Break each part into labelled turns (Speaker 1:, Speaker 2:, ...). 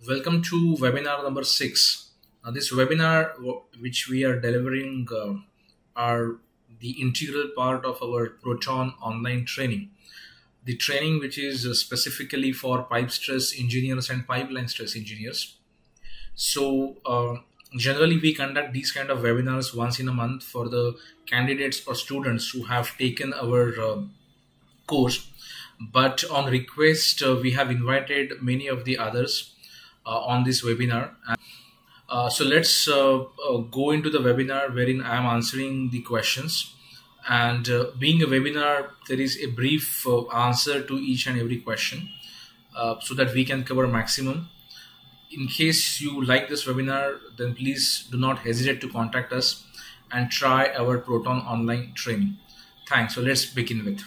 Speaker 1: Welcome to webinar number 6. This webinar, which we are delivering, are the integral part of our Proton online training. The training which is specifically for pipe stress engineers and pipeline stress engineers. So generally we conduct these kind of webinars once in a month for the candidates or students who have taken our course. But on request, we have invited many of the others on this webinar. So let's go into the webinar wherein I am answering the questions. And being a webinar, there is a brief answer to each and every question so that we can cover maximum. In case you like this webinar, then please do not hesitate to contact us and try our Proton online training. Thanks. So let's begin with.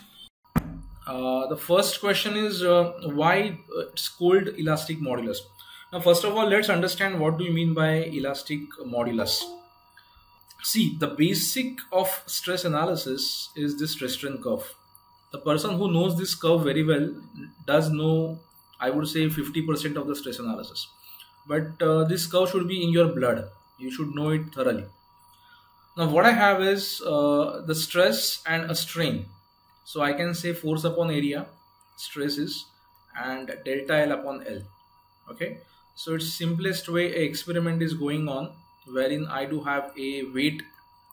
Speaker 1: The first question is why it's called elastic modulus. Now, first of all, let's understand what do you mean by elastic modulus. See, the basic of stress analysis is this stress strain curve. The person who knows this curve very well does know, I would say, 50% of the stress analysis. But this curve should be in your blood. You should know it thoroughly. Now, what I have is the stress and a strain. So I can say force upon area, stress is, and delta L upon L. Okay. So it's simplest way a experiment is going on wherein I do have a weight,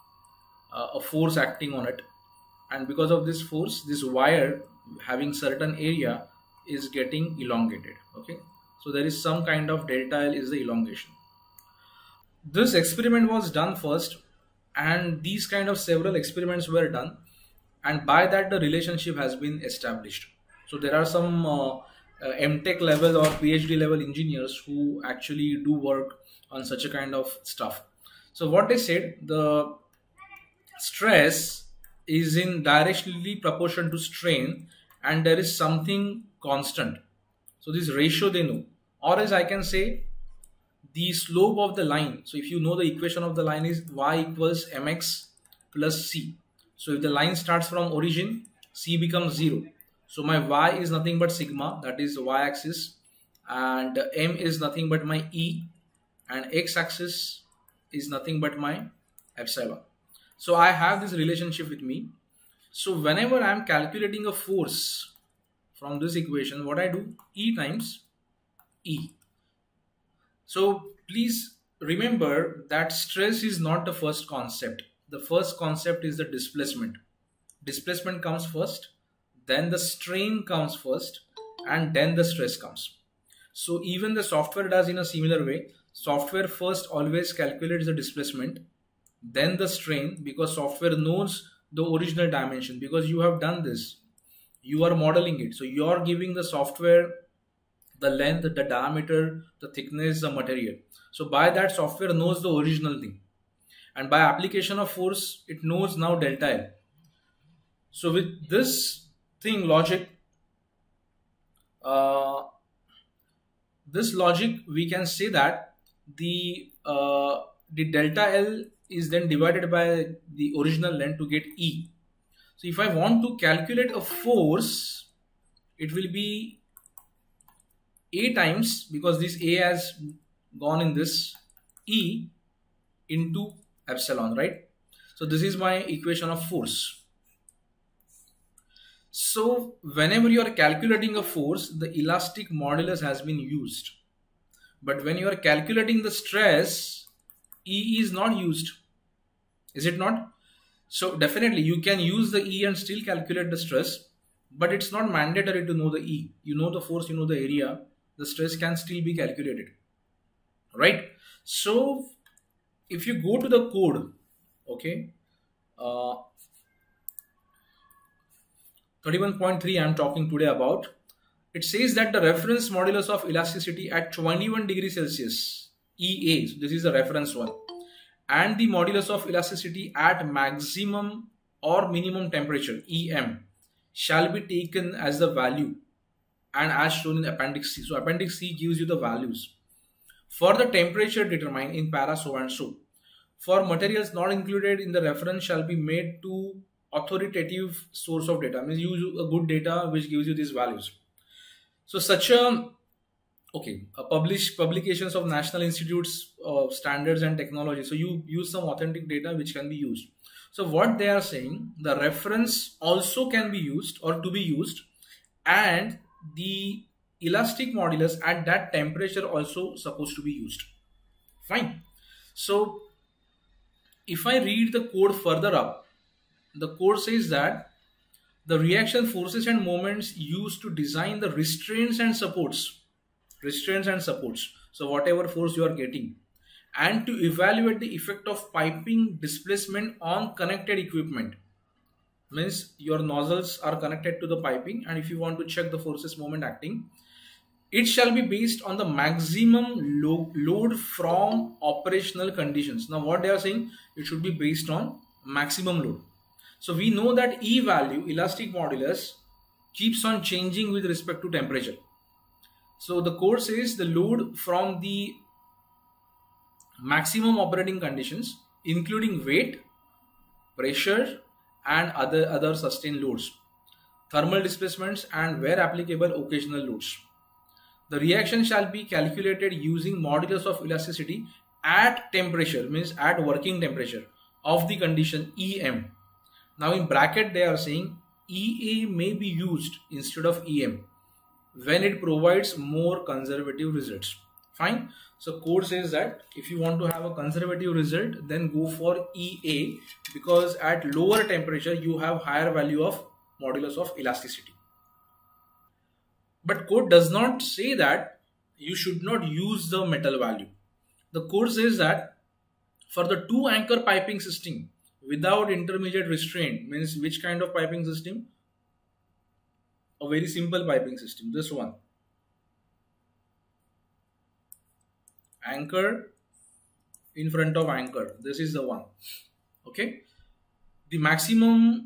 Speaker 1: a force acting on it. And because of this force, this wire having certain area is getting elongated. Okay. So there is some kind of delta L is the elongation. This experiment was done first, and these kind of several experiments were done. And by that the relationship has been established. So there are some MTech level or PhD level engineers who actually do work on such a kind of stuff. So what they said, the stress is in directionally proportion to strain and there is something constant. So this ratio they know, or as I can say the slope of the line. So if you know the equation of the line is y equals mx plus c. So if the line starts from origin, c becomes 0. So my y is nothing but sigma, that is y-axis, and m is nothing but my e, and x-axis is nothing but my epsilon. So I have this relationship with me. So whenever I am calculating a force from this equation, what I do? E times E. So please remember that stress is not the first concept. The first concept is the displacement. Displacement comes first, then the strain comes first, and then the stress comes. So even the software does in a similar way. Software first always calculates the displacement, then the strain, because software knows the original dimension, because you have done this. You are modeling it. So you are giving the software the length, the diameter, the thickness, the material. So by that, software knows the original thing. And by application of force, it knows now delta L. So with this thing logic, we can say that the delta L is then divided by the original length to get E. So if I want to calculate a force, it will be A times, because this A has gone in this, E into epsilon, right? So this is my equation of force. So whenever you are calculating a force, the elastic modulus has been used. But when you are calculating the stress, E is not used. Is it not? So definitely you can use the E and still calculate the stress, but it's not mandatory to know the E. You know the force, you know the area, the stress can still be calculated, right? So if you go to the code, okay, 31.3 I am talking today about, it says that the reference modulus of elasticity at 21 degrees Celsius, EA, so this is the reference one, and the modulus of elasticity at maximum or minimum temperature, EM, shall be taken as the value and as shown in appendix C. So appendix C gives you the values. For the temperature determined in para so and so. For materials not included in the reference shall be made to authoritative source of data. Means use a good data which gives you these values. So such a Okay, publications of national institutes of standards and technology. So you use some authentic data which can be used. So what they are saying, the reference also can be used or to be used, and the elastic modulus at that temperature also supposed to be used. Fine. So if I read the code further up, the code says that the reaction forces and moments used to design the restraints and supports, so whatever force you are getting, and to evaluate the effect of piping displacement on connected equipment. Means your nozzles are connected to the piping, and if you want to check the forces moment acting, it shall be based on the maximum load from operational conditions. Now what they are saying, it should be based on maximum load. So we know that E value, elastic modulus, keeps on changing with respect to temperature. So the code says the load from the maximum operating conditions, including weight, pressure, and other sustained loads, thermal displacements, and where applicable occasional loads. The reaction shall be calculated using modulus of elasticity at temperature, means at working temperature of the condition EM. Now in bracket they are saying EA may be used instead of EM when it provides more conservative results. Fine. So code says that if you want to have a conservative result, then go for EA, because at lower temperature you have higher value of modulus of elasticity. But code does not say that you should not use the metal value. The code says that for the two anchor piping system without intermediate restraint, means which kind of piping system? A very simple piping system, this one. Anchor in front of anchor, this is the one. Okay, the maximum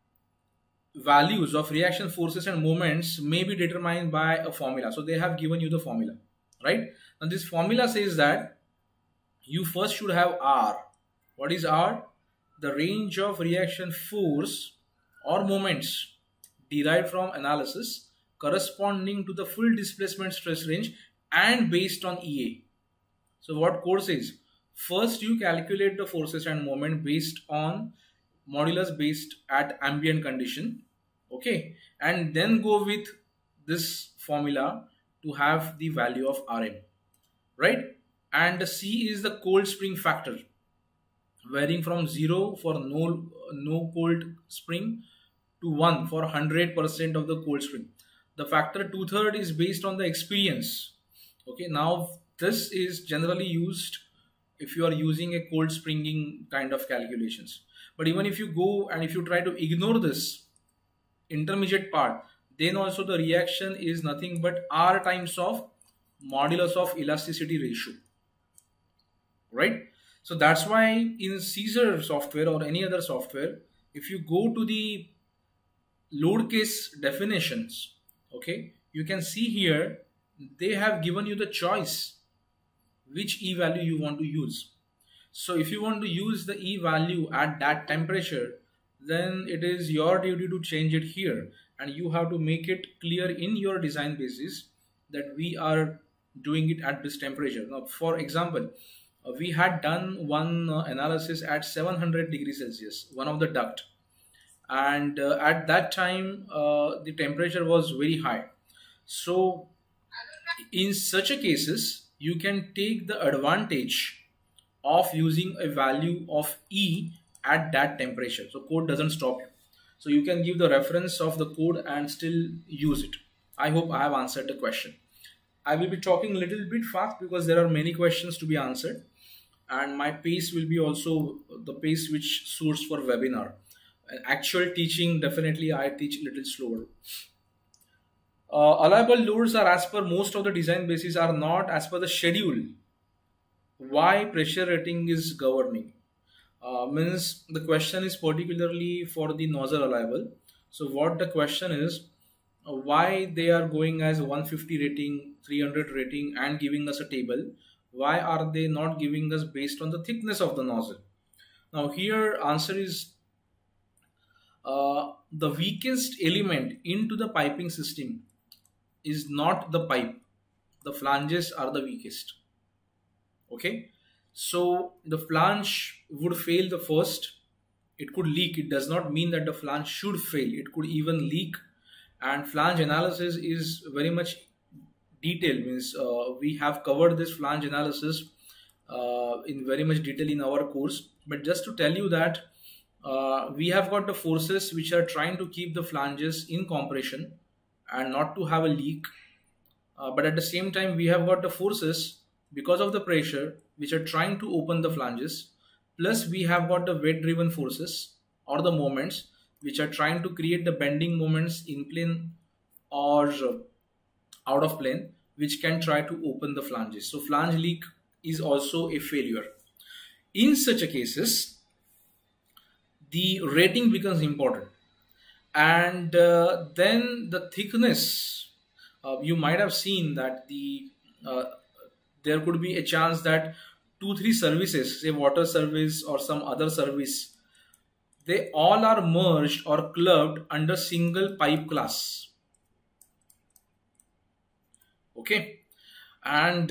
Speaker 1: values of reaction forces and moments may be determined by a formula. So they have given you the formula, right? And this formula says that you first should have R. What is R? The range of reaction force or moments derived from analysis corresponding to the full displacement stress range and based on EA. So what code says? First you calculate the forces and moment based on modulus based at ambient condition. Okay, and then go with this formula to have the value of Rm, right? And C is the cold spring factor, varying from 0 for no cold spring to 1 for 100% of the cold spring. The factor 2/3 is based on the experience. Okay, now this is generally used if you are using a cold springing kind of calculations. But even if you go and if you try to ignore this intermediate part, then also the reaction is nothing but R times of modulus of elasticity ratio, right? So that's why in Caesar software or any other software, if you go to the load case definitions, okay, you can see here they have given you the choice which E value you want to use. So if you want to use the E value at that temperature, then it is your duty to change it here, and you have to make it clear in your design basis that we are doing it at this temperature. Now for example, we had done one analysis at 700 degrees Celsius, one of the duct, and at that time the temperature was very high. So in such a cases, you can take the advantage of using a value of E at that temperature. So code doesn't stop you. So you can give the reference of the code and still use it. I hope I have answered the question. I will be talking a little bit fast because there are many questions to be answered, and my pace will be also the pace which suits for webinar. Actual teaching, definitely I teach a little slower. Allowable loads are as per most of the design bases are not as per the schedule. Why pressure rating is governing? Means the question is particularly for the nozzle allowable. So what the question is, why they are going as 150 rating, 300 rating and giving us a table? Why are they not giving us based on the thickness of the nozzle? Now here answer is the weakest element into the piping system is not the pipe. the flanges are the weakest. Okay, so the flange would fail the first. It could leak. It does not mean that the flange should fail. It could even leak. And flange analysis is very much detailed. Means we have covered this flange analysis in very much detail in our course. But just to tell you that we have got the forces which are trying to keep the flanges in compression and not to have a leak. But at the same time, we have got the forces because of the pressure which are trying to open the flanges. Plus, we have got the weight driven forces or the moments which are trying to create the bending moments in plane or out of plane, which can try to open the flanges. So flange leak is also a failure. In such a cases, the rating becomes important. And then the thickness, you might have seen that there could be a chance that 2-3 services, say water service or some other service, they all are merged or clubbed under single pipe class. Okay, and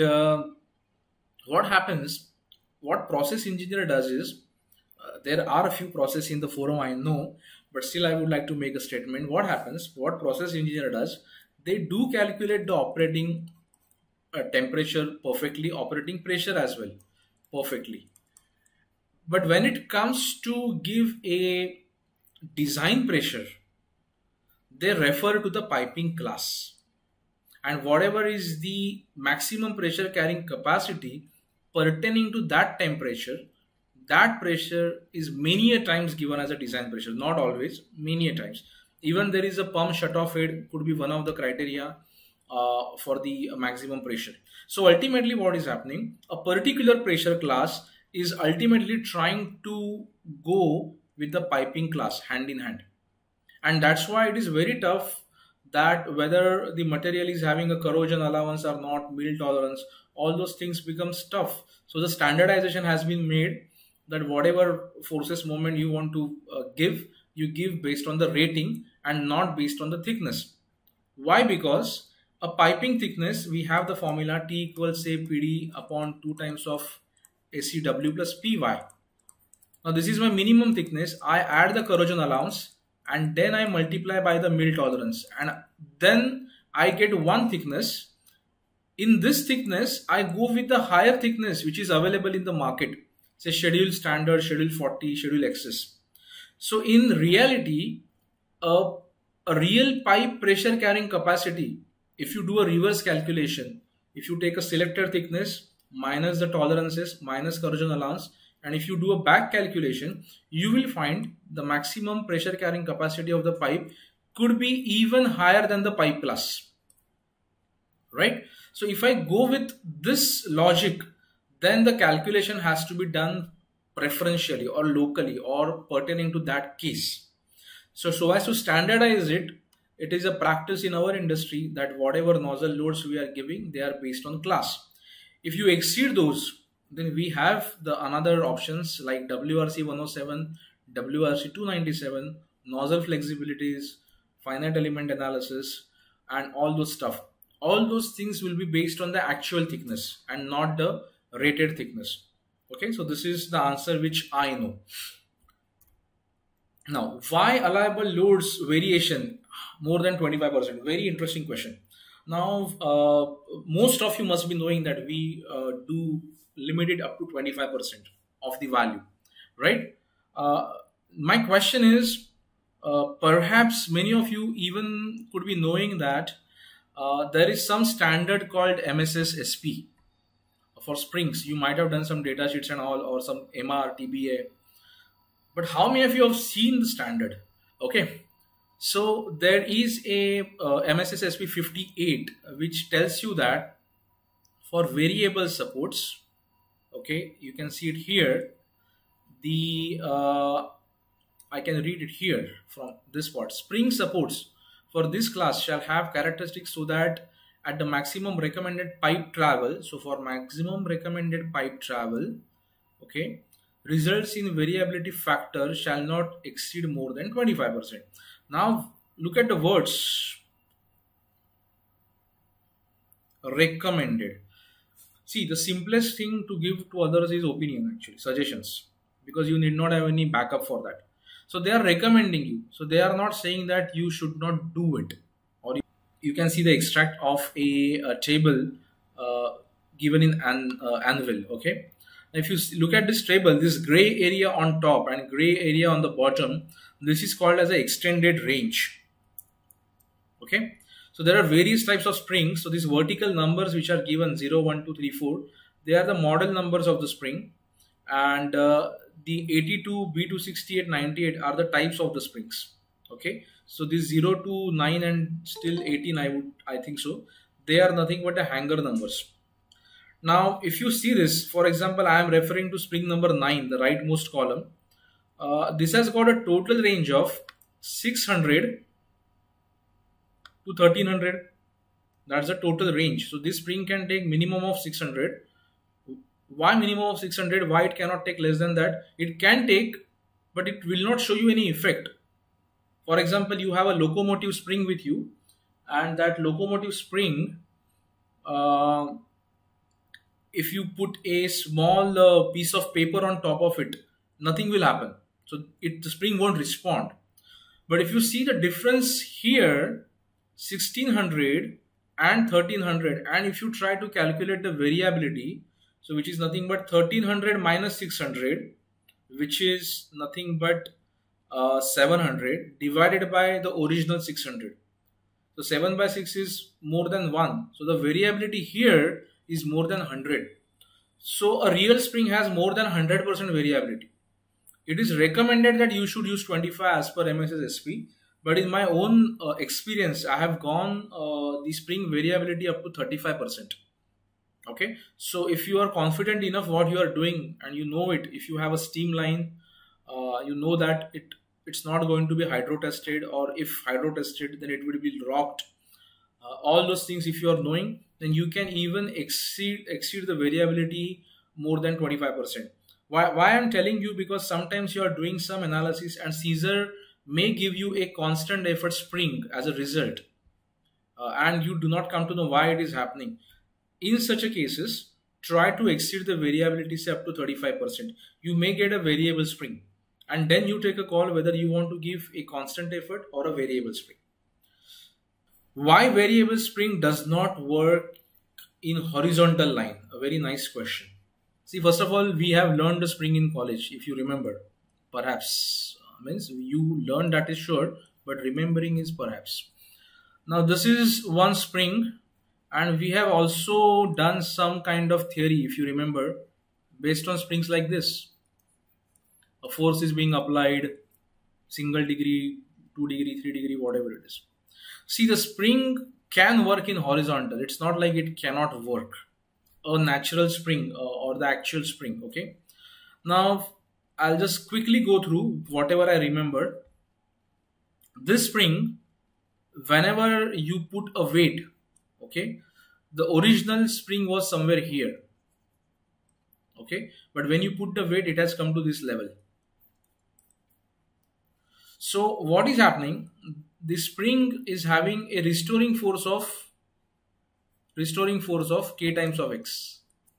Speaker 1: what happens, what process engineer does is, there are a few processes in the forum I know, but still I would like to make a statement. What happens, what process engineer does, they do calculate the operating temperature perfectly, operating pressure as well perfectly. But when it comes to give a design pressure, they refer to the piping class. And whatever is the maximum pressure carrying capacity pertaining to that temperature, that pressure is many a times given as a design pressure. Not always, many a times. Even there is a pump shutoff head could be one of the criteria for the maximum pressure. So ultimately what is happening, a particular pressure class is ultimately trying to go with the piping class hand in hand. And that's why it is very tough that whether the material is having a corrosion allowance or not, mill tolerance, all those things becomes tough. So the standardization has been made that whatever forces moment you want to give, you give based on the rating and not based on the thickness. Why? Because a piping thickness, we have the formula T equals say PD upon 2 times of ACW plus PY. Now this is my minimum thickness. I add the corrosion allowance and then I multiply by the mill tolerance, and then I get one thickness. In this thickness, I go with the higher thickness which is available in the market, say schedule standard, schedule 40, schedule XS. So in reality, a real pipe pressure carrying capacity, if you do a reverse calculation, if you take a selected thickness minus the tolerances minus corrosion allowance, and if you do a back calculation, you will find the maximum pressure carrying capacity of the pipe could be even higher than the pipe class, right? So if I go with this logic, then the calculation has to be done preferentially or locally or pertaining to that case. So as to standardize it, it is a practice in our industry that whatever nozzle loads we are giving, they are based on class. If you exceed those, then we have the another options like WRC 107, WRC 297, nozzle flexibilities, finite element analysis, and all those stuff. All those things will be based on the actual thickness and not the rated thickness. Okay, so this is the answer which I know. Now, why allowable loads variation more than 25%? Very interesting question. Now, most of you must be knowing that we do limit it up to 25% of the value, right? My question is, perhaps many of you even could be knowing that there is some standard called MSS SP for springs. You might have done some data sheets and all, or some MR, TBA. But how many of you have seen the standard? Okay, so there is a MSS SP 58 which tells you that for variable supports, okay, you can see it here. I can read it here from this part. Spring supports for this class shall have characteristics so that at the maximum recommended pipe travel, so for maximum recommended pipe travel, okay, results in variability factor shall not exceed more than 25%. . Now look at the words. recommended. See, the simplest thing to give to others is opinion, actually, suggestions, because you need not have any backup for that. So they are recommending you. So they are not saying that you should not do it. Or you can see the extract of a table given in an Anvil. Okay. Now, if you look at this table, this gray area on top and gray area on the bottom, this is called as an extended range. Okay. So there are various types of springs. So these vertical numbers which are given 0, 1, 2, 3, 4, they are the model numbers of the spring, and the 82, B268, 98 are the types of the springs. Okay. So these 0 to 9 and still 18, I think so, they are nothing but the hanger numbers. Now, if you see this, for example, I am referring to spring number 9, the rightmost column. This has got a total range of 600 to 1300. That's the total range. So this spring can take minimum of 600. Why minimum of 600? Why it cannot take less than that? It can take, but it will not show you any effect. For example, you have a locomotive spring with you, and that locomotive spring, if you put a small piece of paper on top of it, nothing will happen. So the spring won't respond. But if you see the difference here, 1600 and 1300, and if you try to calculate the variability, so which is nothing but 1300 minus 600, which is nothing but 700 divided by the original 600. So 7 by 6 is more than 1. So the variability here is more than 100. So a real spring has more than 100% variability. It is recommended that you should use 25 as per MSSSP. But in my own experience, I have gone the spring variability up to 35%. Okay. So if you are confident enough what you are doing and you know it, if you have a steam line, you know that it's not going to be hydro tested, or if hydro tested, then it will be rocked. All those things, if you are knowing, then you can even exceed the variability more than 25%. Why I'm telling you? Because sometimes you are doing some analysis and Caesar may give you a constant effort spring as a result, and you do not come to know why it is happening. In such a cases, try to exceed the variability, say up to 35%. You may get a variable spring, and then you take a call whether you want to give a constant effort or a variable spring. Why variable spring does not work in horizontal line? A very nice question. See, first of all, we have learned the spring in college, if you remember. Perhaps means you learned, that is sure, but remembering is perhaps. Now this is one spring, and we have also done some kind of theory, if you remember, based on springs like this. A force is being applied, single degree, 2 degree, 3 degree, whatever it is. See, the spring can work in horizontal. It's not like it cannot work. A natural spring or the actual spring. Okay. Now I'll just quickly go through whatever I remember. This spring, whenever you put a weight, okay, the original spring was somewhere here. Okay. But when you put the weight, it has come to this level. So what is happening? The spring is having a restoring force of K times of X,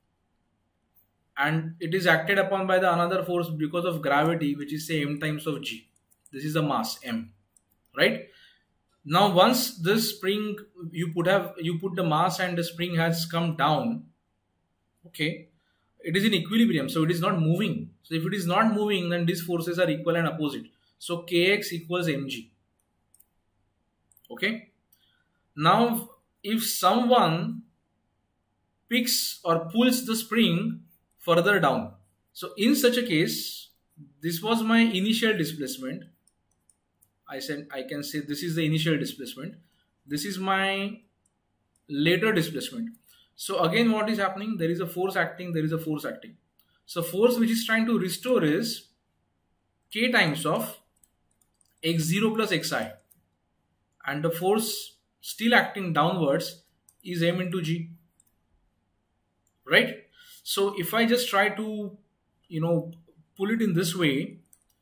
Speaker 1: and it is acted upon by the another force because of gravity, which is say M times of G. This is the mass M, right? Now once this spring, you put the mass and the spring has come down, okay, it is in equilibrium, so it is not moving. So if it is not moving, then these forces are equal and opposite. So Kx equals mg. Okay. Now if someone picks or pulls the spring further down, so in such a case, this was my initial displacement. I can say this is the initial displacement. This is my later displacement. So again, what is happening? There is a force acting. So force which is trying to restore is K times of x0 plus xi, and the force still acting downwards is m into g, right? So if I just try to pull it in this way,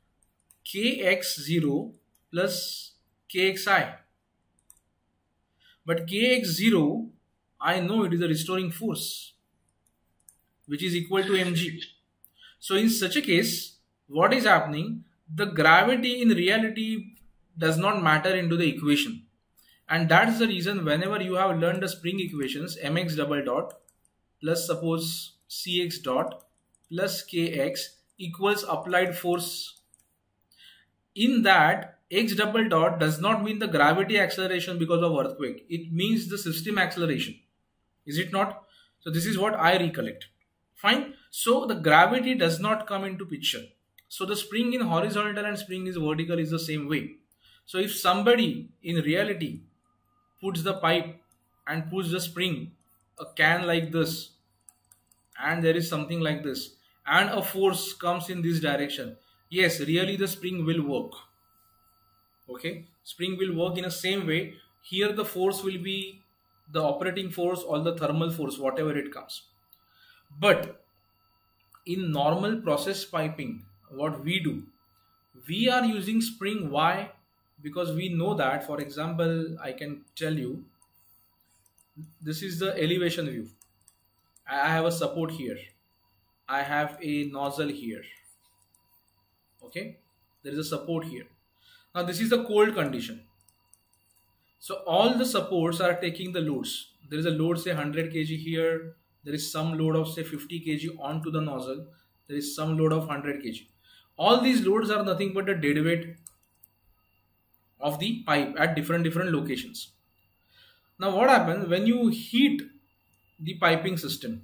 Speaker 1: kx0 plus kxi, but kx0 I know it is a restoring force, which is equal to mg. So in such a case, what is happening? The gravity in reality does not matter into the equation. And that's the reason whenever you have learned the spring equations, mx double dot plus suppose cx dot plus kx equals applied force. In that, x double dot does not mean the gravity acceleration because of earthquake. It means the system acceleration. Is it not? So this is what I recollect. Fine. So the gravity does not come into picture. So the spring in horizontal and spring is vertical is the same way. So if somebody in reality puts the pipe and puts the spring, a can like this, and there is something like this, and a force comes in this direction, yes, really the spring will work. Okay, spring will work in the same way. Here the force will be the operating force or the thermal force, whatever it comes. But in normal process piping, what we do, we are using spring. Why? Because we know that, for example, I can tell you, this is the elevation view. I have a support here. I have a nozzle here. Okay, there is a support here. Now this is the cold condition. So all the supports are taking the loads. There is a load say 100 kg here. There is some load of say 50 kg onto the nozzle. There is some load of 100 kg. All these loads are nothing but the dead weight of the pipe at different locations. Now what happens when you heat the piping system?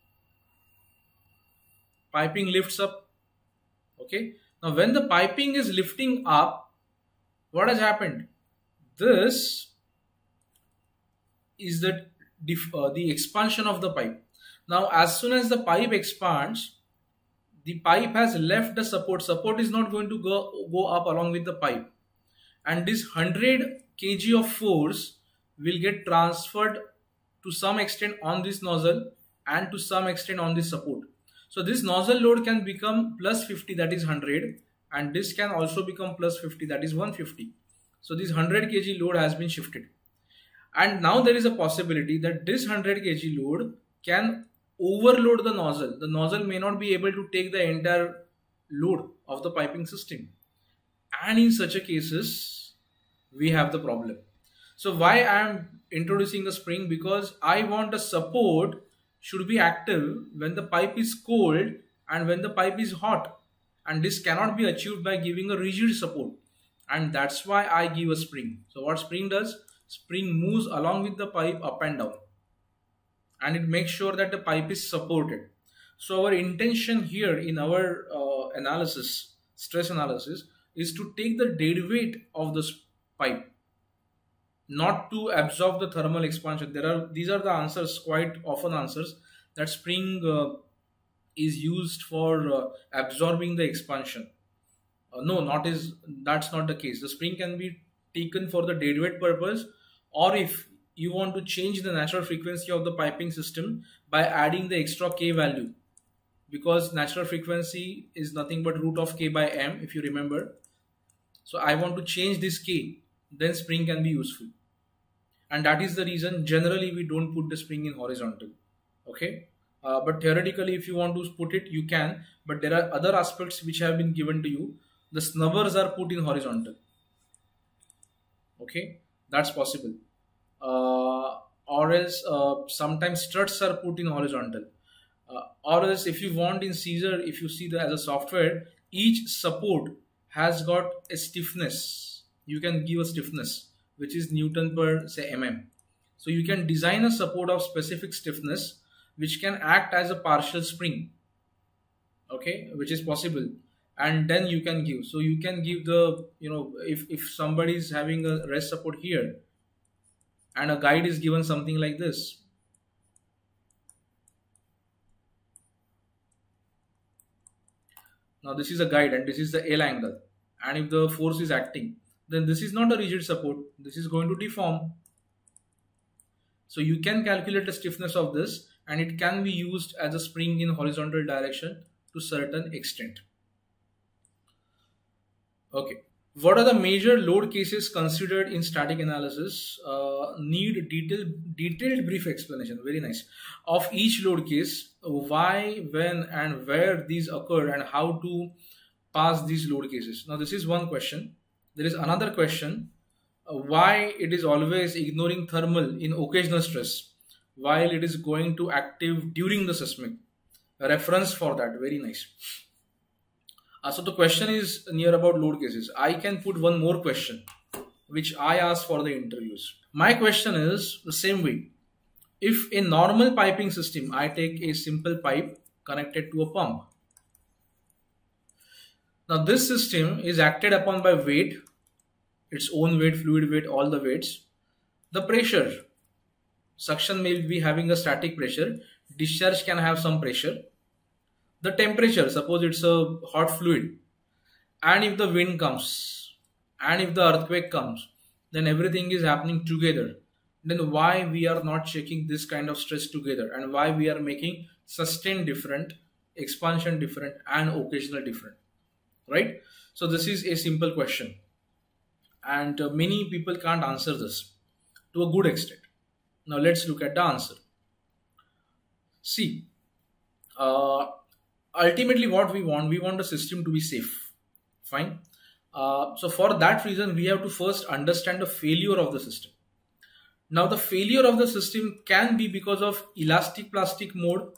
Speaker 1: Piping lifts up. Okay. Now when the piping is lifting up, what has happened? This is the expansion of the pipe. Now as soon as the pipe expands, the pipe has left the support. Support is not going to go up along with the pipe. And this 100 kg of force will get transferred to some extent on this nozzle and to some extent on this support. So this nozzle load can become plus 50, that is 100, and this can also become plus 50, that is 150. So this 100 kg load has been shifted. And now there is a possibility that this 100 kg load can overload the nozzle. The nozzle may not be able to take the entire load of the piping system. And in such a cases, we have the problem. So why I am introducing the spring? Because I want the support should be active when the pipe is cold and when the pipe is hot. And this cannot be achieved by giving a rigid support. And that's why I give a spring. So what spring does? Spring moves along with the pipe up and down. And it makes sure that the pipe is supported. So our intention here in our analysis, stress analysis, is to take the dead weight of this pipe, not to absorb the thermal expansion. These are the answers, quite often answers, that spring is used for absorbing the expansion. No, that's not the case. The spring can be taken for the dead weight purpose, or if you want to change the natural frequency of the piping system by adding the extra K value, because natural frequency is nothing but root of K by M, if you remember. So I want to change this K, then spring can be useful. And that is the reason generally we don't put the spring in horizontal. Okay. But theoretically, if you want to put it, you can. But there are other aspects which have been given to you. The snubbers are put in horizontal. Okay. That's possible. Or else sometimes struts are put in horizontal. Or else if you want in Caesar, if you see as a software, each support has got a stiffness. You can give a stiffness, which is Newton per say mm. So you can design a support of specific stiffness which can act as a partial spring, okay, which is possible, and then you can give. So you can give the, if somebody is having a rest support here and a guide is given something like this. Now this is a guide and this is the L angle, and if the force is acting, then this is not a rigid support, this is going to deform. So you can calculate the stiffness of this, and it can be used as a spring in horizontal direction to certain extent. Okay. What are the major load cases considered in static analysis? Need detailed brief explanation. Very nice. Of each load case, why, when, and where these occur, and how to pass these load cases. Now, this is one question. There is another question. Why it is always ignoring thermal in occasional stress while it is going to active during the seismic. A reference for that. Very nice. So the question is near about load cases. I can put one more question which I ask for the interviews. My question is the same way. If a normal piping system, I take a simple pipe connected to a pump. Now this system is acted upon by weight, its own weight, fluid weight, all the weights. The pressure, suction may be having a static pressure, discharge can have some pressure. The temperature, suppose it's a hot fluid, and if the wind comes, and if the earthquake comes, then everything is happening together. Then why we are not checking this kind of stress together, and why we are making sustain different, expansion different, and occasional different, right? So this is a simple question, and many people can't answer this to a good extent. Now let's look at the answer. See, ultimately what we want the system to be safe. Fine. So for that reason, we have to first understand the failure of the system. Now the failure of the system can be because of elastic plastic mode.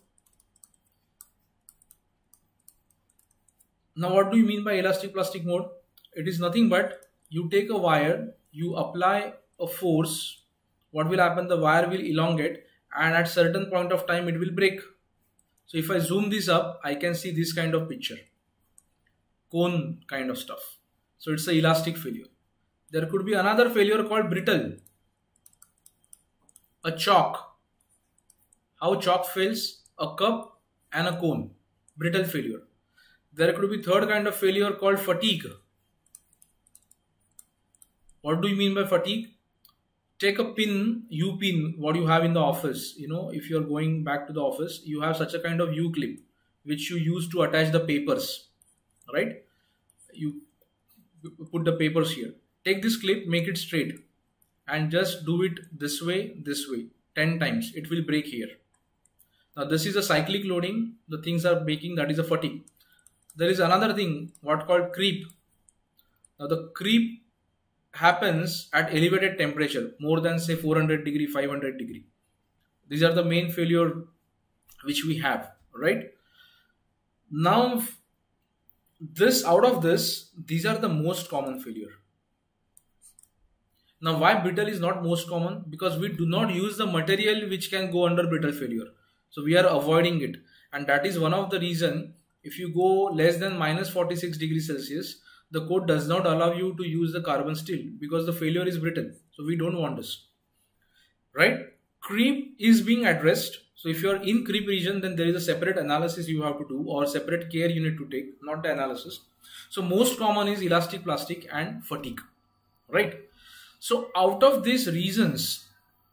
Speaker 1: Now what do you mean by elastic plastic mode? It is nothing but you take a wire, you apply a force. What will happen? The wire will elongate, and at certain point of time it will break. So if I zoom this up, I can see this kind of picture, cone kind of stuff. So it's a elastic failure. There could be another failure called brittle, a chalk. How chalk fails? A cup and a cone, brittle failure. There could be third kind of failure called fatigue. What do you mean by fatigue? Take a pin, U pin, what you have in the office. You know, if you're going back to the office, you have such a kind of U clip which you use to attach the papers, right? You put the papers here. Take this clip, make it straight, and just do it this way, 10 times. It will break here. Now this is a cyclic loading. The things are breaking, that is a fatigue. There is another thing, what called creep. Now the creep happens at elevated temperature, more than say 400 degree, 500 degree. These are the main failure which we have, right? Now this, out of this, these are the most common failure. Now why brittle is not most common? Because we do not use the material which can go under brittle failure. So we are avoiding it, and that is one of the reason. If you go less than minus 46 degrees Celsius, the code does not allow you to use the carbon steel because the failure is brittle. So we don't want this, right? Creep is being addressed. So if you are in creep region, then there is a separate analysis you have to do, or separate care you need to take, not the analysis. So most common is elastic plastic and fatigue, right? So out of these reasons,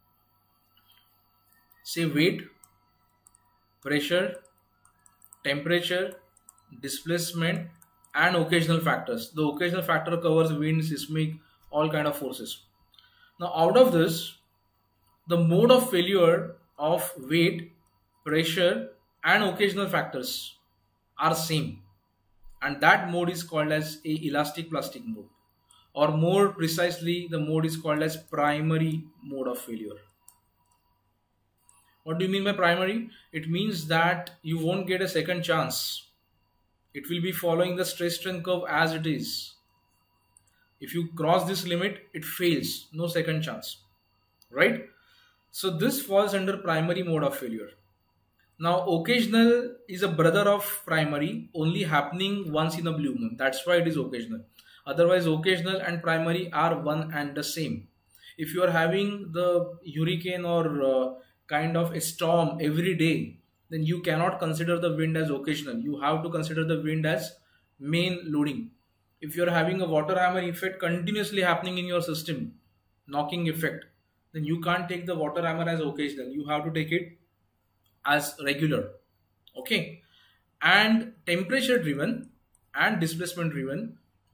Speaker 1: say weight, pressure, temperature, displacement, and occasional factors. The occasional factor covers wind, seismic, all kind of forces. Now out of this, the mode of failure of weight, pressure, and occasional factors are same, and that mode is called as a elastic plastic mode, or more precisely the mode is called as primary mode of failure. What do you mean by primary? It means that you won't get a second chance. It will be following the stress strain curve as it is. If you cross this limit, it fails. No second chance, right? So this falls under primary mode of failure. Now occasional is a brother of primary, only happening once in a blue moon. That's why it is occasional. Otherwise occasional and primary are one and the same. If you are having the hurricane or kind of a storm every day, then you cannot consider the wind as occasional. You have to consider the wind as main loading. If you are having a water hammer effect continuously happening in your system, knocking effect, then you can't take the water hammer as occasional. You have to take it as regular. Okay. And temperature driven and displacement driven,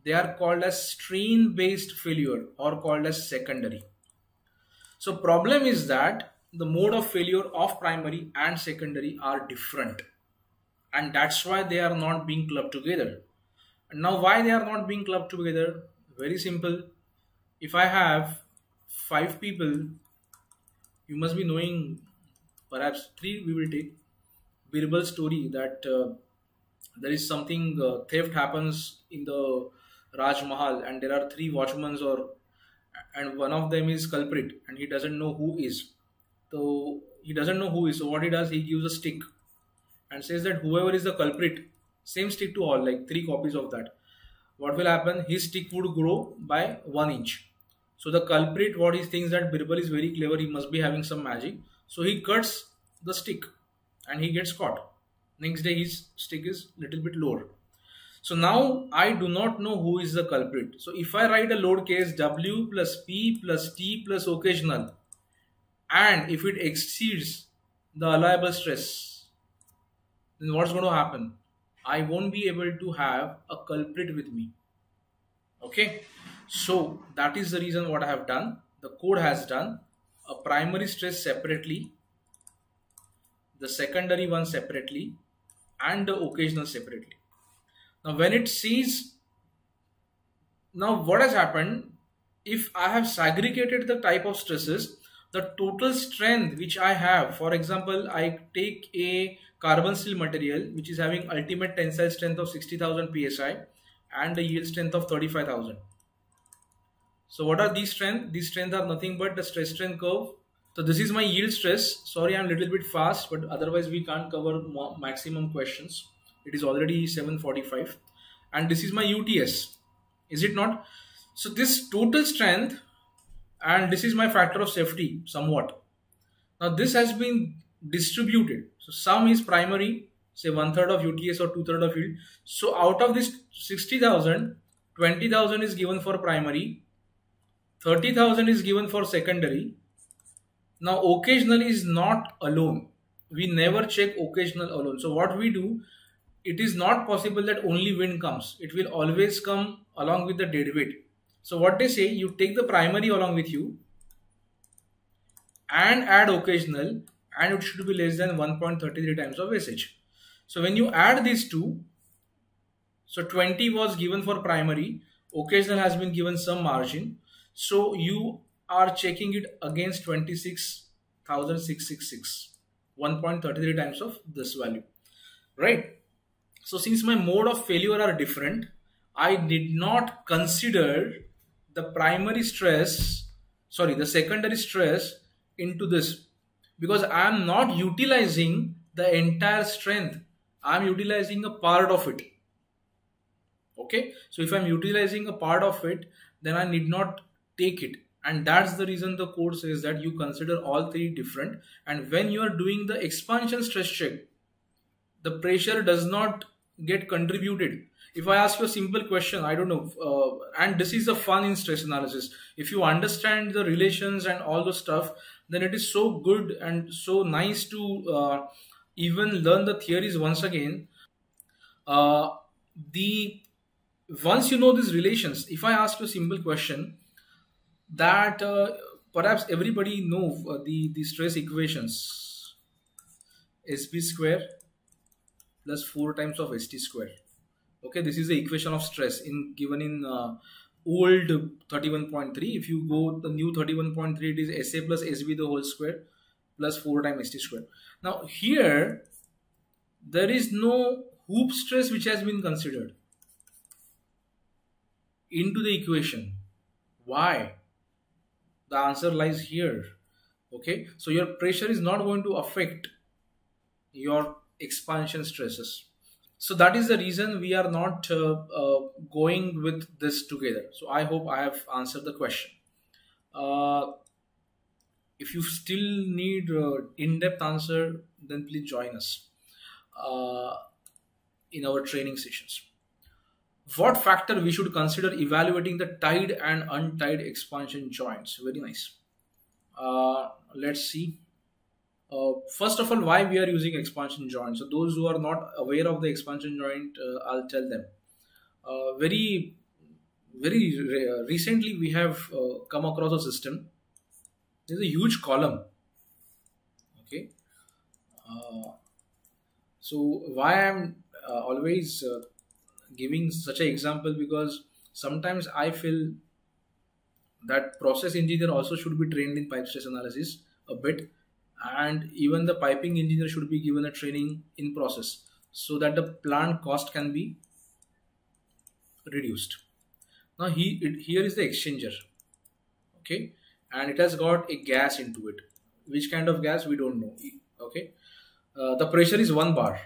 Speaker 1: They are called as strain based failure or called as secondary. So problem is that the mode of failure of primary and secondary are different, and that's why they are not being clubbed together. And now why they are not being clubbed together? Very simple. If I have 5 people, you must be knowing, perhaps 3 we will take. Birbal story that there is something theft happens in the Raj Mahal, and there are 3 watchmen, or and one of them is culprit and he doesn't know who is. So he doesn't know who is. So what he does, he gives a stick and says that whoever is the culprit, same stick to all, like 3 copies of that. What will happen? His stick would grow by 1 inch. So the culprit, what he thinks that Birbal is very clever, he must be having some magic. So he cuts the stick and he gets caught. Next day his stick is little bit lower. So now I do not know who is the culprit. So if I write a load case W plus P plus T plus occasional, and if it exceeds the allowable stress, then what's going to happen? I won't be able to have a culprit with me. Okay. So that is the reason what I have done. The code has done a primary stress separately, the secondary one separately, and the occasional separately. Now when it sees, now what has happened, if I have segregated the type of stresses, the total strength which I have, for example, I take a carbon steel material which is having ultimate tensile strength of 60,000 psi and the yield strength of 35,000. So what are these strengths? These strengths are nothing but the stress strain curve. So this is my yield stress. Sorry, I'm a little bit fast, but otherwise we can't cover maximum questions. It is already 7:45, and this is my UTS, is it not? So this total strength, and this is my factor of safety somewhat. Now this has been distributed. So sum is primary, say 1/3 of UTS or 2/3 of yield. So out of this 60,000, 20,000 is given for primary, 30,000 is given for secondary. Now occasional is not alone. We never check occasional alone. So what we do, it is not possible that only wind comes. It will always come along with the dead weight. So what they say, you take the primary along with you and add occasional, and it should be less than 1.33 times of SH. So when you add these two, so 20 was given for primary, occasional has been given some margin. So you are checking it against 26,666, 1.33 times of this value, right? So since my mode of failure are different, I did not consider the the secondary stress into this, because I am not utilizing the entire strength. I am utilizing a part of it. Okay. So if I am utilizing a part of it, then I need not take it. And that's the reason the code says that you consider all 3 different. And when you are doing the expansion stress check, the pressure does not get contributed. If I ask you a simple question, I don't know, and this is the fun in stress analysis. If you understand the relations and all the stuff, then it is so good and so nice to even learn the theories once again. Once you know these relations, if I ask you a simple question, that perhaps everybody know the stress equations, SB square plus 4 times of ST square. Okay, this is the equation of stress given in old 31.3. If you go the new 31.3, it is SA plus SB the whole square plus 4 times ST square. Now here there is no hoop stress which has been considered into the equation. Why? The answer lies here. Okay, so your pressure is not going to affect your expansion stresses. So that is the reason we are not going with this together. So I hope I have answered the question. If you still need in-depth answer, then please join us in our training sessions. What factor we should consider evaluating the tied and untied expansion joints? Very nice. Let's see. First of all, why we are using expansion joint. So those who are not aware of the expansion joint, I'll tell them. Very Recently we have come across a system. There's a huge column. Okay. Uh, so why I'm always giving such an example, because sometimes I feel that process engineer also should be trained in pipe stress analysis a bit, and even the piping engineer should be given a training in process, so that the plant cost can be reduced. Now here is the exchanger. Okay, and it has got a gas into it. Which kind of gas we don't know. Okay, the pressure is 1 bar.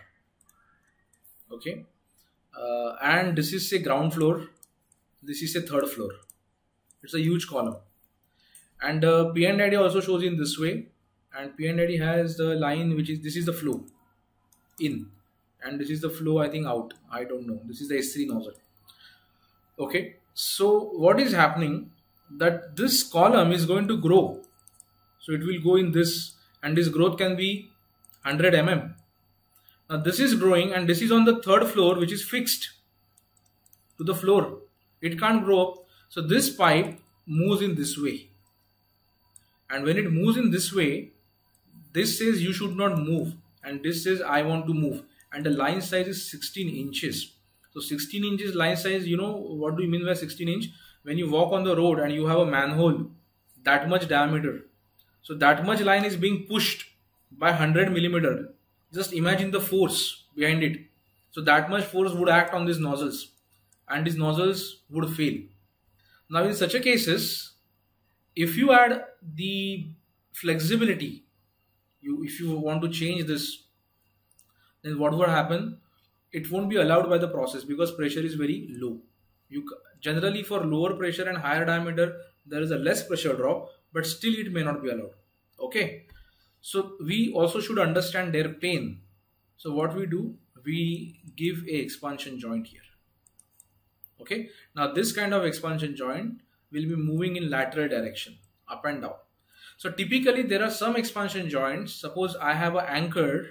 Speaker 1: Okay, and this is a ground floor, this is a third floor. It's a huge column, and P&ID also shows in this way, and P&ID has the line which is, this is the flow in, and this is the flow I think out, I don't know, this is the S3 nozzle. Okay, so what is happening, that this column is going to grow, so it will go in this, and this growth can be 100 mm. Now this is growing, and this is on the third floor, which is fixed to the floor, it can't grow up. So this pipe moves in this way, and when it moves in this way, this says you should not move, and this says I want to move, and the line size is 16 inches. So 16 inches line size, you know what do you mean by 16 inch? When you walk on the road and you have a manhole that much diameter, so that much line is being pushed by 100 millimeter. Just imagine the force behind it. So that much force would act on these nozzles, and these nozzles would fail. Now in such a cases, if you add the flexibility, if you want to change this, then what would happen? It won't be allowed by the process, because pressure is very low. Generally for lower pressure and higher diameter, there is a less pressure drop, but still it may not be allowed. Okay, so we also should understand their pain. So what we do, we give a expansion joint here. Okay, now this kind of expansion joint will be moving in lateral direction, up and down. So typically there are some expansion joints. Suppose I have an anchored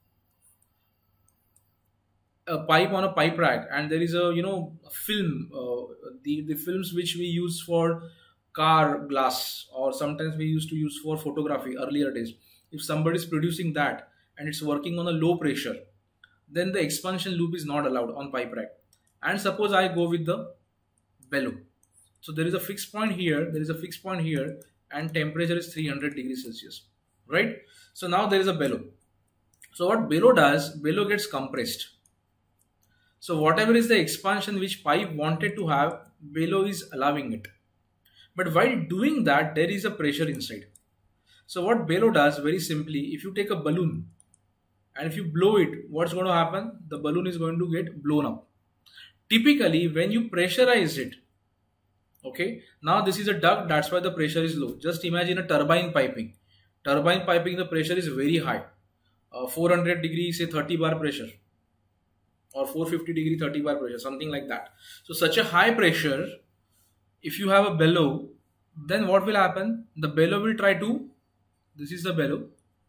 Speaker 1: a pipe on a pipe rack, and there is a a film, the films which we use for car glass, or sometimes we used to use for photography earlier days. If somebody is producing that and it's working on a low pressure, then the expansion loop is not allowed on pipe rack. And suppose I go with the bellow, so there is a fixed point here, there is a fixed point here, and temperature is 300 degrees Celsius, right? So now there is a bellow. So what bellow does, bellow gets compressed. So whatever is the expansion which pipe wanted to have, bellow is allowing it. But while doing that, there is a pressure inside. So what bellow does, very simply, if you take a balloon and if you blow it, what's going to happen? The balloon is going to get blown up. Typically, when you pressurize it, okay, now this is a duct, that's why the pressure is low. Just imagine a turbine piping. Turbine piping, the pressure is very high. 400 degrees, say 30 bar pressure, or 450 degree 30 bar pressure, something like that. So such a high pressure, if you have a bellow, then what will happen? The bellow will try to, this is the bellow,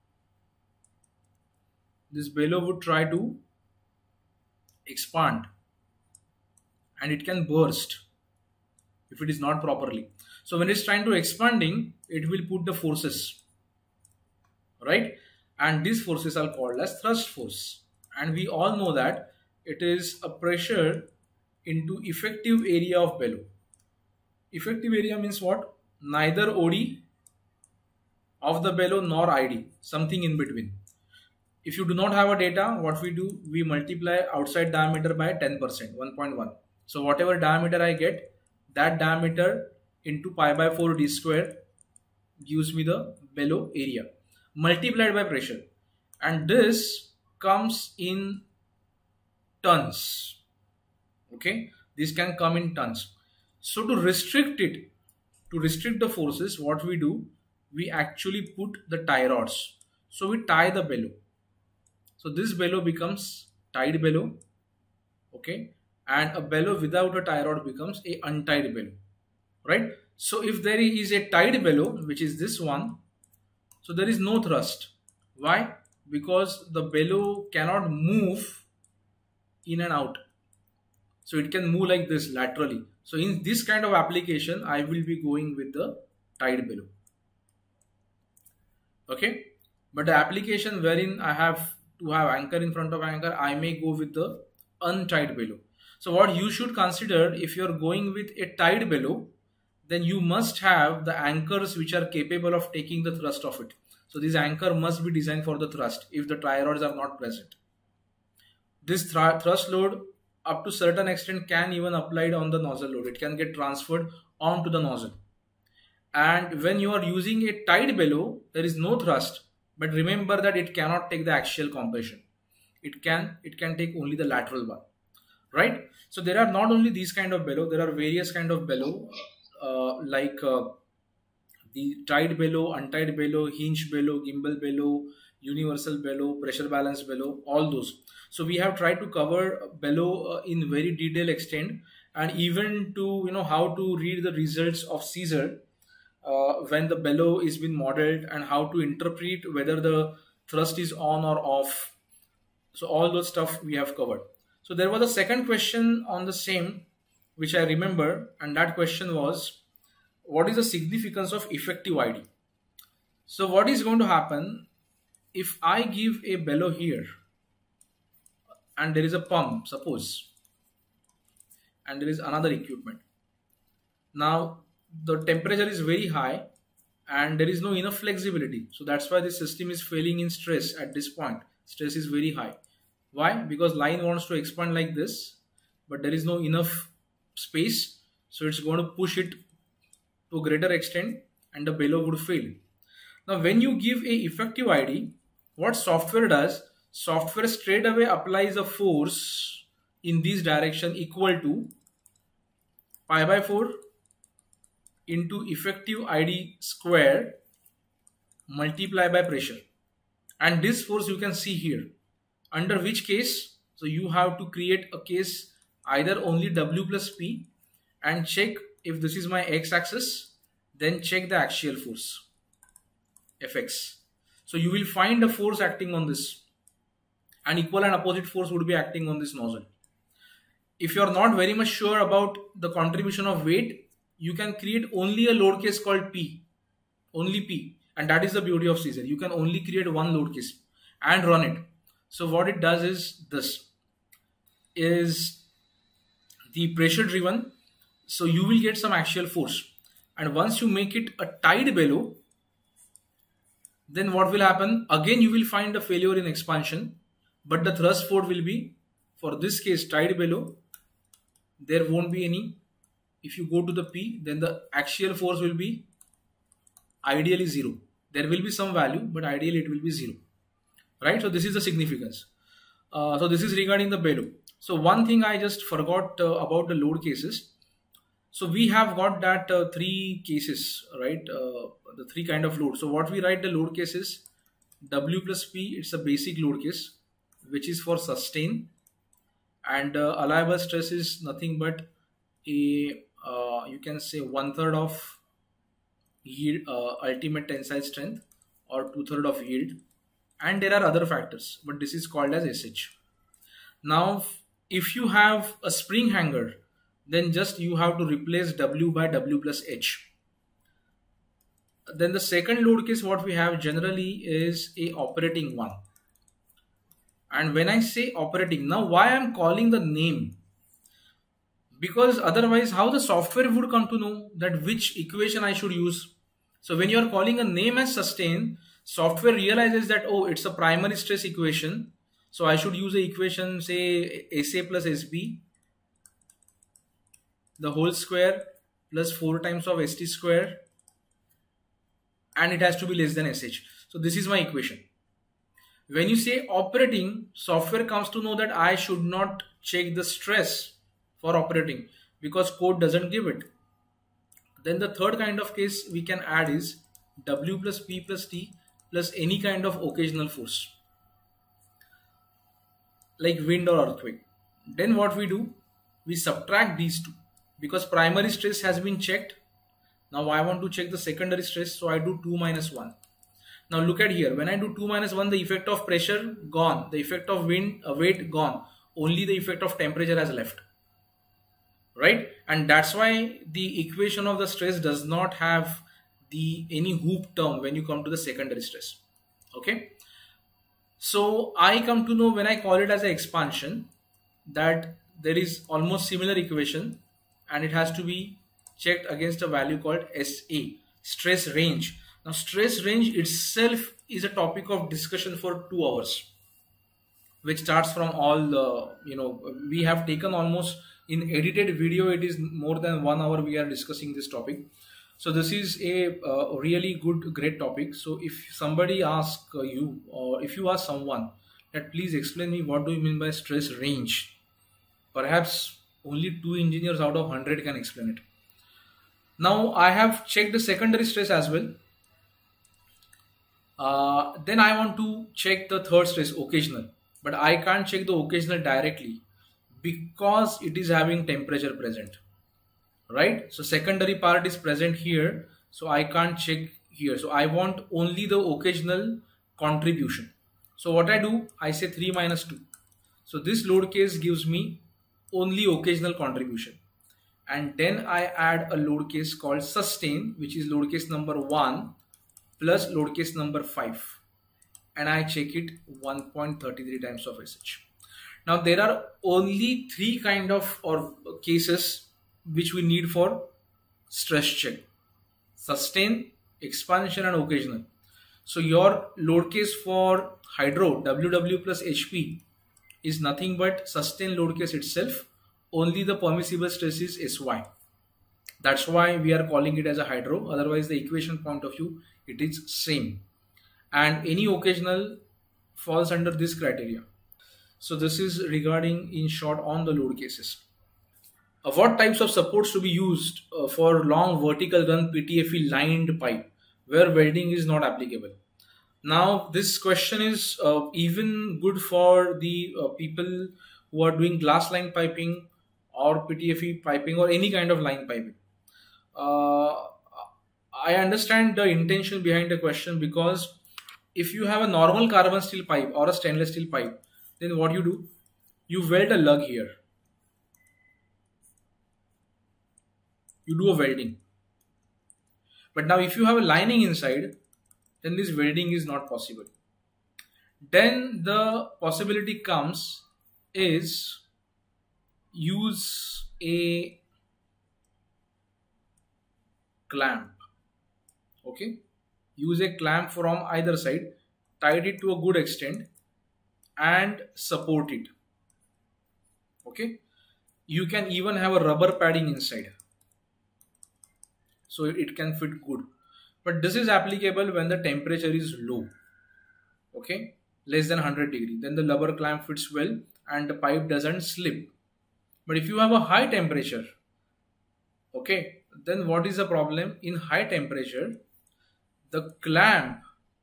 Speaker 1: this bellow would try to expand, and it can burst if it is not properly. So when it's trying to expanding, it will put the forces, right? And these forces are called as thrust force, and we all know that it is a pressure into effective area of bellow. Effective area means what? Neither OD of the bellow nor ID, something in between. If you do not have a data, what we do, we multiply outside diameter by 10%, 1.1. So whatever diameter I get, that diameter into pi by 4 d square gives me the bellow area multiplied by pressure, and this comes in tons. Okay, this can come in tons. So to restrict it, to restrict the forces, what we do, we actually put the tie rods. So we tie the bellow. So this bellow becomes tied bellow. Okay, and a bellow without a tie rod becomes a untied bellow, right? So if there is a tied bellow, which is this one, so there is no thrust. Why? Because the bellow cannot move in and out. So it can move like this laterally. So in this kind of application, I will be going with the tide bellow. Okay, but the application wherein I have to have anchor in front of anchor, I may go with the untied bellow. So what you should consider, if you're going with a tied bellow, then you must have the anchors which are capable of taking the thrust of it. So this anchor must be designed for the thrust if the tie rods are not present. This thrust load up to certain extent can even applied on the nozzle load. It can get transferred onto the nozzle. And when you are using a tied bellow, there is no thrust, but remember that it cannot take the axial compression. It can take only the lateral one, right? So there are not only these kind of bellow, there are various kind of bellow, like the tied bellow, untied bellow, hinge bellow, gimbal bellow, universal bellow, pressure balance bellow, all those. So we have tried to cover bellow in very detailed extent, and even to how to read the results of Caesar when the bellow is been modeled, and how to interpret whether the thrust is on or off. So all those stuff we have covered. So there was a second question on the same which I remember, and that question was, what is the significance of effective ID? So what is going to happen if I give a bellow here and there is a pump, suppose, and there is another equipment. Now the temperature is very high and there is no enough flexibility. So that's why the system is failing in stress at this point. Stress is very high. Why? Because line wants to expand like this, but there is no enough space. So it's going to push it to a greater extent and the bellow would fail. Now when you give a effective ID, what software does, software straight away applies a force in this direction equal to pi by 4 into effective ID square multiplied by pressure. And this force you can see here. Under which case, so you have to create a case either only W plus P and check if this is my x-axis, then check the axial force Fx. So you will find a force acting on this, and equal and opposite force would be acting on this nozzle. If you are not very much sure about the contribution of weight, you can create only a load case called P, only P, and that is the beauty of Caesar. You can only create one load case and run it. So what it does is, this is the pressure driven, so you will get some axial force, and once you make it a tied bellow, then what will happen, again you will find a failure in expansion, but the thrust force will be, for this case tied bellow, there won't be any. If you go to the P, then the axial force will be ideally 0. There will be some value, but ideally it will be 0, right? So this is the significance. So this is regarding the bellow. So one thing I just forgot about the load cases. So we have got that 3 cases, right? The 3 kind of load. So what we write the load cases, W plus P, it's a basic load case, which is for sustain, and allowable stress is nothing but a you can say 1/3 of yield, ultimate tensile strength, or 2/3 of yield, and there are other factors, but this is called as SH. Now if you have a spring hanger, then just you have to replace W by W plus H. Then the second load case what we have generally is a operating one. And when I say operating, now why I'm calling the name? Because otherwise how the software would come to know that which equation I should use. So when you are calling a name as sustain, software realizes that, oh, it's a primary stress equation, so I should use the equation, say SA plus SB the whole square plus 4 times of ST square, and it has to be less than SH. So this is my equation. When you say operating, software comes to know that I should not check the stress for operating because code doesn't give it. Then the third kind of case we can add is W plus P plus T plus any kind of occasional force like wind or earthquake. Then what we do, we subtract these two because primary stress has been checked. Now I want to check the secondary stress, so I do 2 minus 1. Now look at here, when I do 2 minus 1, the effect of pressure gone, the effect of wind weight gone, only the effect of temperature has left, right? And that's why the equation of the stress does not have the any hoop term when you come to the secondary stress. Okay, so I come to know when I call it as an expansion that there is almost similar equation, and it has to be checked against a value called SA, stress range. Now stress range itself is a topic of discussion for 2 hours, which starts from all the, we have taken almost in edited video, it is more than 1 hour we are discussing this topic. So this is a really good, great topic. So if somebody asks you, or if you ask someone that please explain me what do you mean by stress range, perhaps only 2 engineers out of 100 can explain it. Now I have checked the secondary stress as well. Then I want to check the third stress, occasional, but I can't check the occasional directly because it is having temperature present, right? So secondary part is present here, so I can't check here. So I want only the occasional contribution. So what I do, I say 3 minus 2. So this load case gives me only occasional contribution, and then I add a load case called sustain, which is load case number 1 plus load case number 5, and I check it 1.33 times of SH. Now there are only 3 kind of or cases which we need for stress check: sustain, expansion, and occasional. So your load case for hydro WW plus HP is nothing but sustain load case itself. Only the permissible stress is SY. That's why we are calling it as a hydro. Otherwise, the equation point of view, it is same. And any occasional falls under this criteria. So this is regarding in short on the load cases. What types of supports to be used for long vertical run PTFE lined pipe where welding is not applicable? Now this question is even good for the people who are doing glass line piping or PTFE piping or any kind of line piping. I understand the intention behind the question, because if you have a normal carbon steel pipe or a stainless steel pipe, then what you do? You weld a lug here. You do a welding. But now if you have a lining inside, then this welding is not possible. Then the possibility comes is use a clamp. Okay, use a clamp from either side, tied it to a good extent and support it. Okay, you can even have a rubber padding inside, so it can fit good. But this is applicable when the temperature is low, okay, less than 100 degree. Then the rubber clamp fits well and the pipe doesn't slip. But if you have a high temperature, okay, then what is the problem? In high temperature, the clamp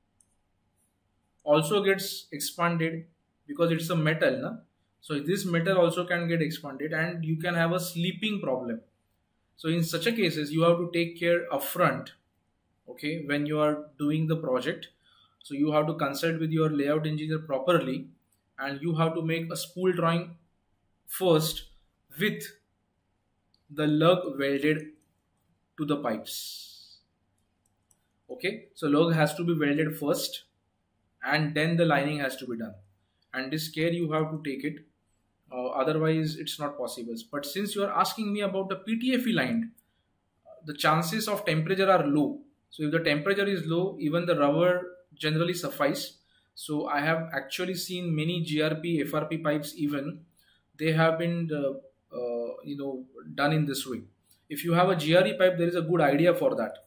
Speaker 1: also gets expanded because it's a metal, na? So this metal also can get expanded and you can have a sleeping problem. So in such a cases, you have to take care upfront, okay, when you are doing the project. So you have to consult with your layout engineer properly, and you have to make a spool drawing first with the lug welded to the pipes. Okay, so lug has to be welded first and then the lining has to be done, and this care you have to take it, otherwise it's not possible. But since you are asking me about the PTFE line, the chances of temperature are low. So if the temperature is low, even the rubber generally suffice. So I have actually seen many GRP, FRP pipes even, they have been done in this way. If you have a GRE pipe, there is a good idea for that.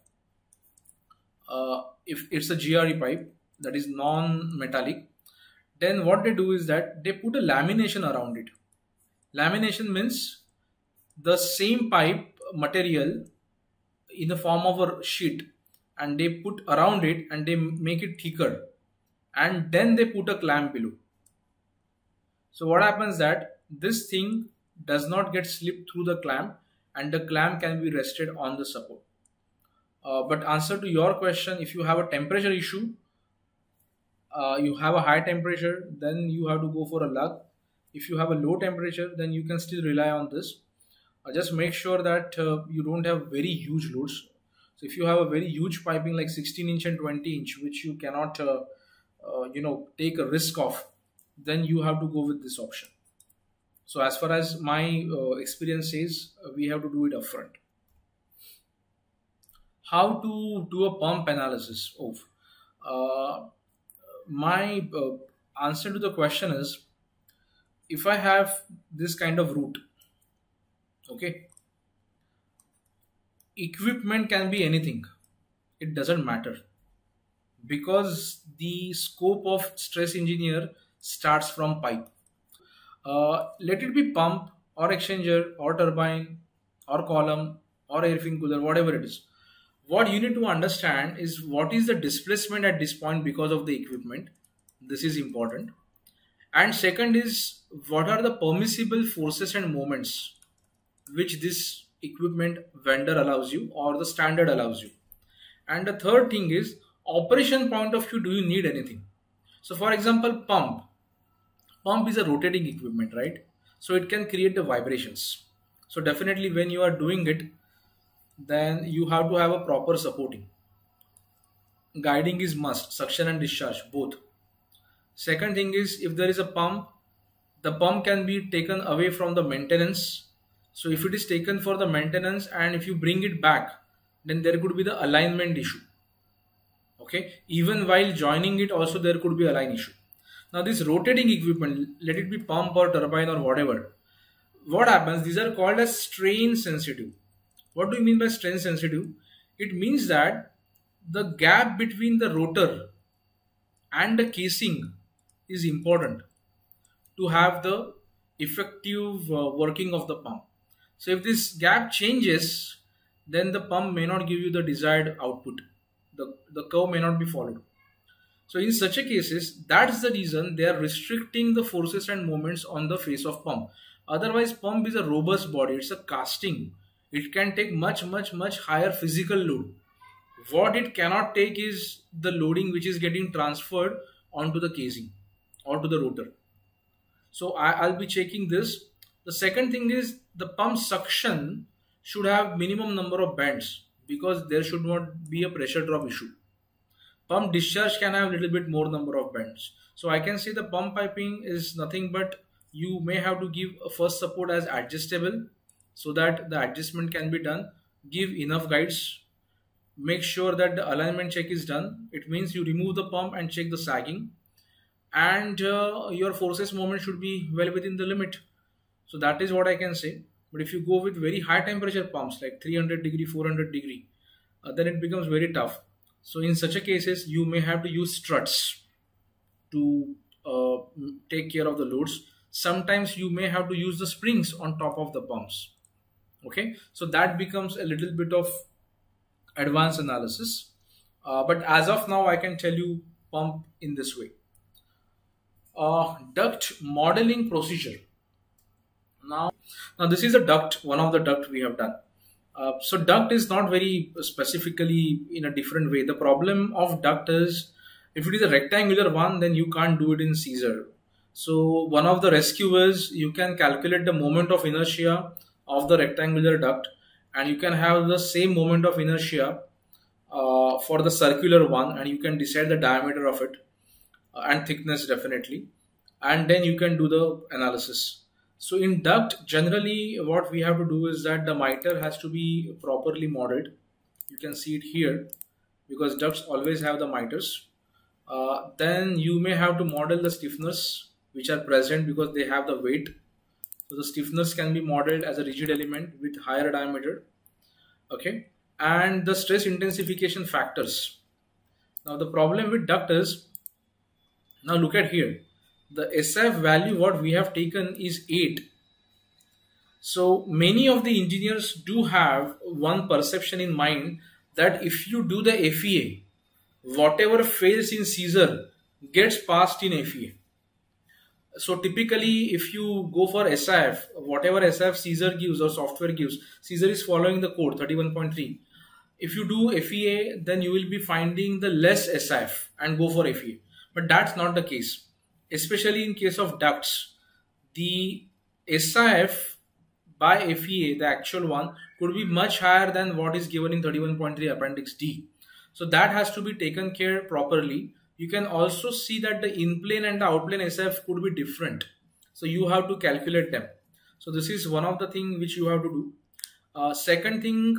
Speaker 1: If it's a GRE pipe that is non-metallic, then what they do is that they put a lamination around it. Lamination means the same pipe material in the form of a sheet, and they put around it and they make it thicker, and then they put a clamp below. So what happens that this thing does not get slipped through the clamp, and the clamp can be rested on the support. But answer to your question, if you have a temperature issue, you have a high temperature, then you have to go for a lug. If you have a low temperature, then you can still rely on this. Just make sure that you don't have very huge loads. So if you have a very huge piping like 16-inch and 20-inch, which you cannot take a risk of, then you have to go with this option. So as far as my experience says, we have to do it upfront. How to do a pump analysis of my answer to the question is, if I have this kind of route, okay, equipment can be anything, it doesn't matter, because the scope of stress engineer starts from pipe. Let it be pump or exchanger or turbine or column or air fin cooler, whatever it is. What you need to understand is what is the displacement at this point because of the equipment. This is important. And second is, what are the permissible forces and moments which this equipment vendor allows you or the standard allows you. And the third thing is, operation point of view, do you need anything? So for example, pump is a rotating equipment, right? So it can create the vibrations. So definitely when you are doing it, then you have to have a proper supporting. Guiding is must, suction and discharge both. Second thing is, if there is a pump, the pump can be taken away from the maintenance. So if it is taken for the maintenance and if you bring it back, then there could be the alignment issue. Okay, even while joining it also there could be a line issue. Now this rotating equipment, let it be pump or turbine or whatever, what happens, these are called as strain sensitive. What do you mean by strain sensitive? It means that the gap between the rotor and the casing is important to have the effective working of the pump. So if this gap changes, then the pump may not give you the desired output. The curve may not be followed. So in such a cases, that's the reason they are restricting the forces and moments on the face of pump. Otherwise, pump is a robust body. It's a casting. It can take much higher physical load. What it cannot take is the loading which is getting transferred onto the casing or to the rotor. So I'll be checking this. The second thing is, the pump suction should have minimum number of bends, because there should not be a pressure drop issue. Pump discharge can have a little bit more number of bends. So I can say the pump piping is nothing but, you may have to give a first support as adjustable so that the adjustment can be done. Give enough guides. Make sure that the alignment check is done. It means you remove the pump and check the sagging. And your forces moment should be well within the limit. So that is what I can say. But if you go with very high temperature pumps like 300 degree, 400 degree, then it becomes very tough. So in such a cases, you may have to use struts to take care of the loads. Sometimes you may have to use the springs on top of the pumps. Okay, so that becomes a little bit of advanced analysis. But as of now, I can tell you pump in this way. Duct modeling procedure. Now this is a duct, one of the duct we have done. So duct is not very specifically in a different way. The problem of duct is, if it is a rectangular one, then you can't do it in Caesar. So one of the rescue is, you can calculate the moment of inertia of the rectangular duct, and you can have the same moment of inertia for the circular one, and you can decide the diameter of it and thickness definitely, and then you can do the analysis. So in duct, generally what we have to do is that the miter has to be properly modeled. You can see it here, because ducts always have the miters. Then you may have to model the stiffeners which are present, because they have the weight. So the stiffeners can be modeled as a rigid element with higher diameter. Okay, and the stress intensification factors. Now the problem with duct is, now look at here, the SIF value what we have taken is 8. So many of the engineers do have one perception in mind, that if you do the FEA, whatever fails in Caesar gets passed in FEA. So typically if you go for SIF, whatever SIF Caesar gives or software gives, Caesar is following the code 31.3. If you do FEA, then you will be finding the less SIF and go for FEA. But that's not the case. Especially in case of ducts, the SIF by FEA, the actual one, could be much higher than what is given in 31.3 Appendix D. So that has to be taken care properly. You can also see that the in-plane and the out-plane SF could be different. So you have to calculate them. So this is one of the things which you have to do. Second thing,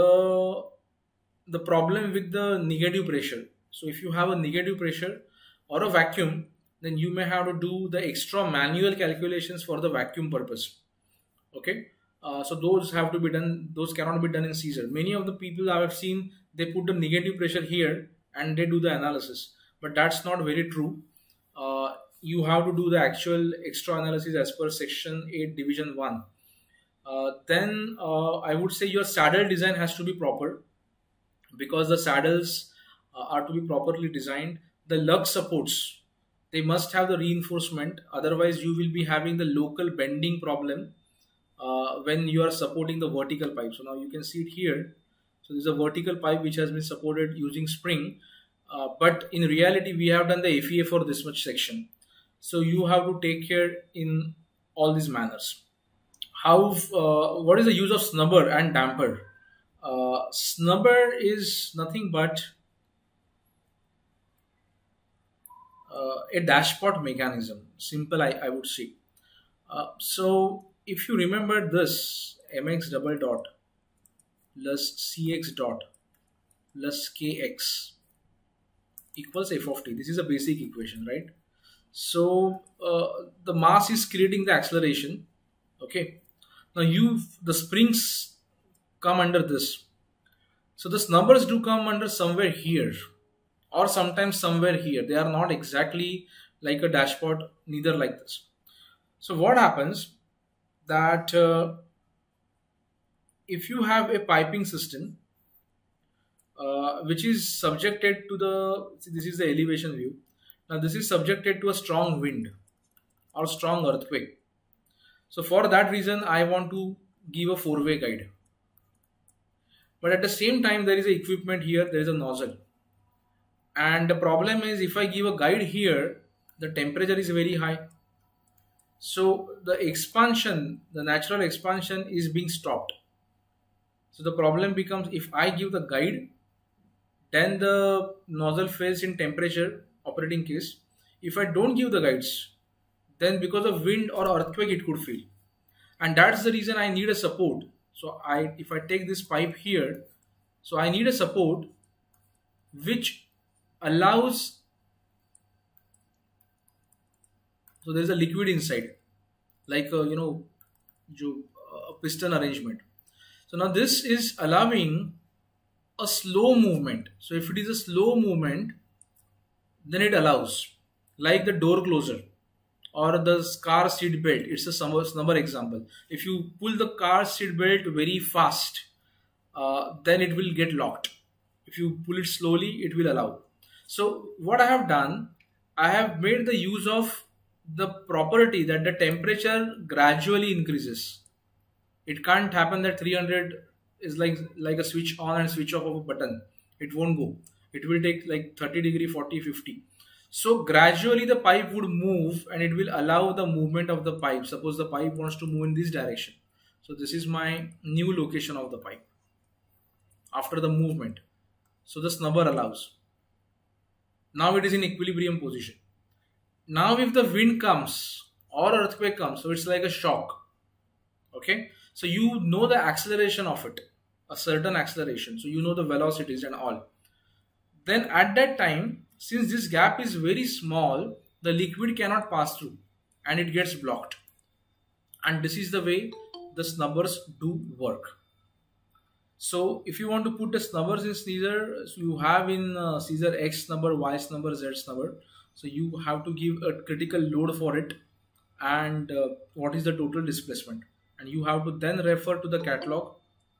Speaker 1: the problem with the negative pressure. So if you have a negative pressure or a vacuum, then you may have to do the extra manual calculations for the vacuum purpose. Okay, so those have to be done. Those cannot be done in Caesar. Many of the people I have seen, they put the negative pressure here and they do the analysis, but that's not very true. You have to do the actual extra analysis as per section 8 division 1. Then I would say your saddle design has to be proper, because the saddles are to be properly designed. The lug supports, they must have the reinforcement, otherwise you will be having the local bending problem when you are supporting the vertical pipe. So now you can see it here. So this is a vertical pipe which has been supported using spring, but in reality we have done the FEA for this much section. So you have to take care in all these manners. What is the use of snubber and damper? Snubber is nothing but a dashpot mechanism. Simple, I would say. So if you remember this, mx double dot plus cx dot plus kx equals f of t. This is a basic equation, right? So the mass is creating the acceleration. Okay. Now the springs come under this. So the numbers do come under somewhere here, or sometimes somewhere here. They are not exactly like a dashpot, neither like this. So what happens that if you have a piping system which is subjected to this is the elevation view. Now this is subjected to a strong wind or strong earthquake. So for that reason, I want to give a four-way guide. But at the same time, there is an equipment here, there is a nozzle. And the problem is, if I give a guide here, the temperature is very high. So the expansion, the natural expansion is being stopped. So the problem becomes, if I give the guide, then the nozzle fails in temperature operating case. If I don't give the guides, then because of wind or earthquake it could fail. And that's the reason I need a support. So if I take this pipe here, so I need a support which allows, so there is a liquid inside, like a piston arrangement. So now this is allowing a slow movement. So if it is a slow movement, then it allows, like the door closer or the car seat belt. It's a snubber example. If you pull the car seat belt very fast, then it will get locked. If you pull it slowly, it will allow. So what I have done, I have made the use of the property that the temperature gradually increases. It can't happen that 300 is like a switch on and switch off of a button. It won't go. It will take like 30 degree, 40, 50. So gradually the pipe would move and it will allow the movement of the pipe. Suppose the pipe wants to move in this direction. So this is my new location of the pipe after the movement. So the snubber allows. Now it is in equilibrium position. Now if the wind comes or earthquake comes, so it's like a shock. Okay. So you know the acceleration of it, a certain acceleration. So you know the velocities and all. Then at that time, since this gap is very small, the liquid cannot pass through and it gets blocked. And this is the way the snubbers do work. So if you want to put the snubbers in Caesar, so you have in Caesar X snubber, Y snubber, Z snubber. So you have to give a critical load for it and what is the total displacement. And you have to then refer to the catalog.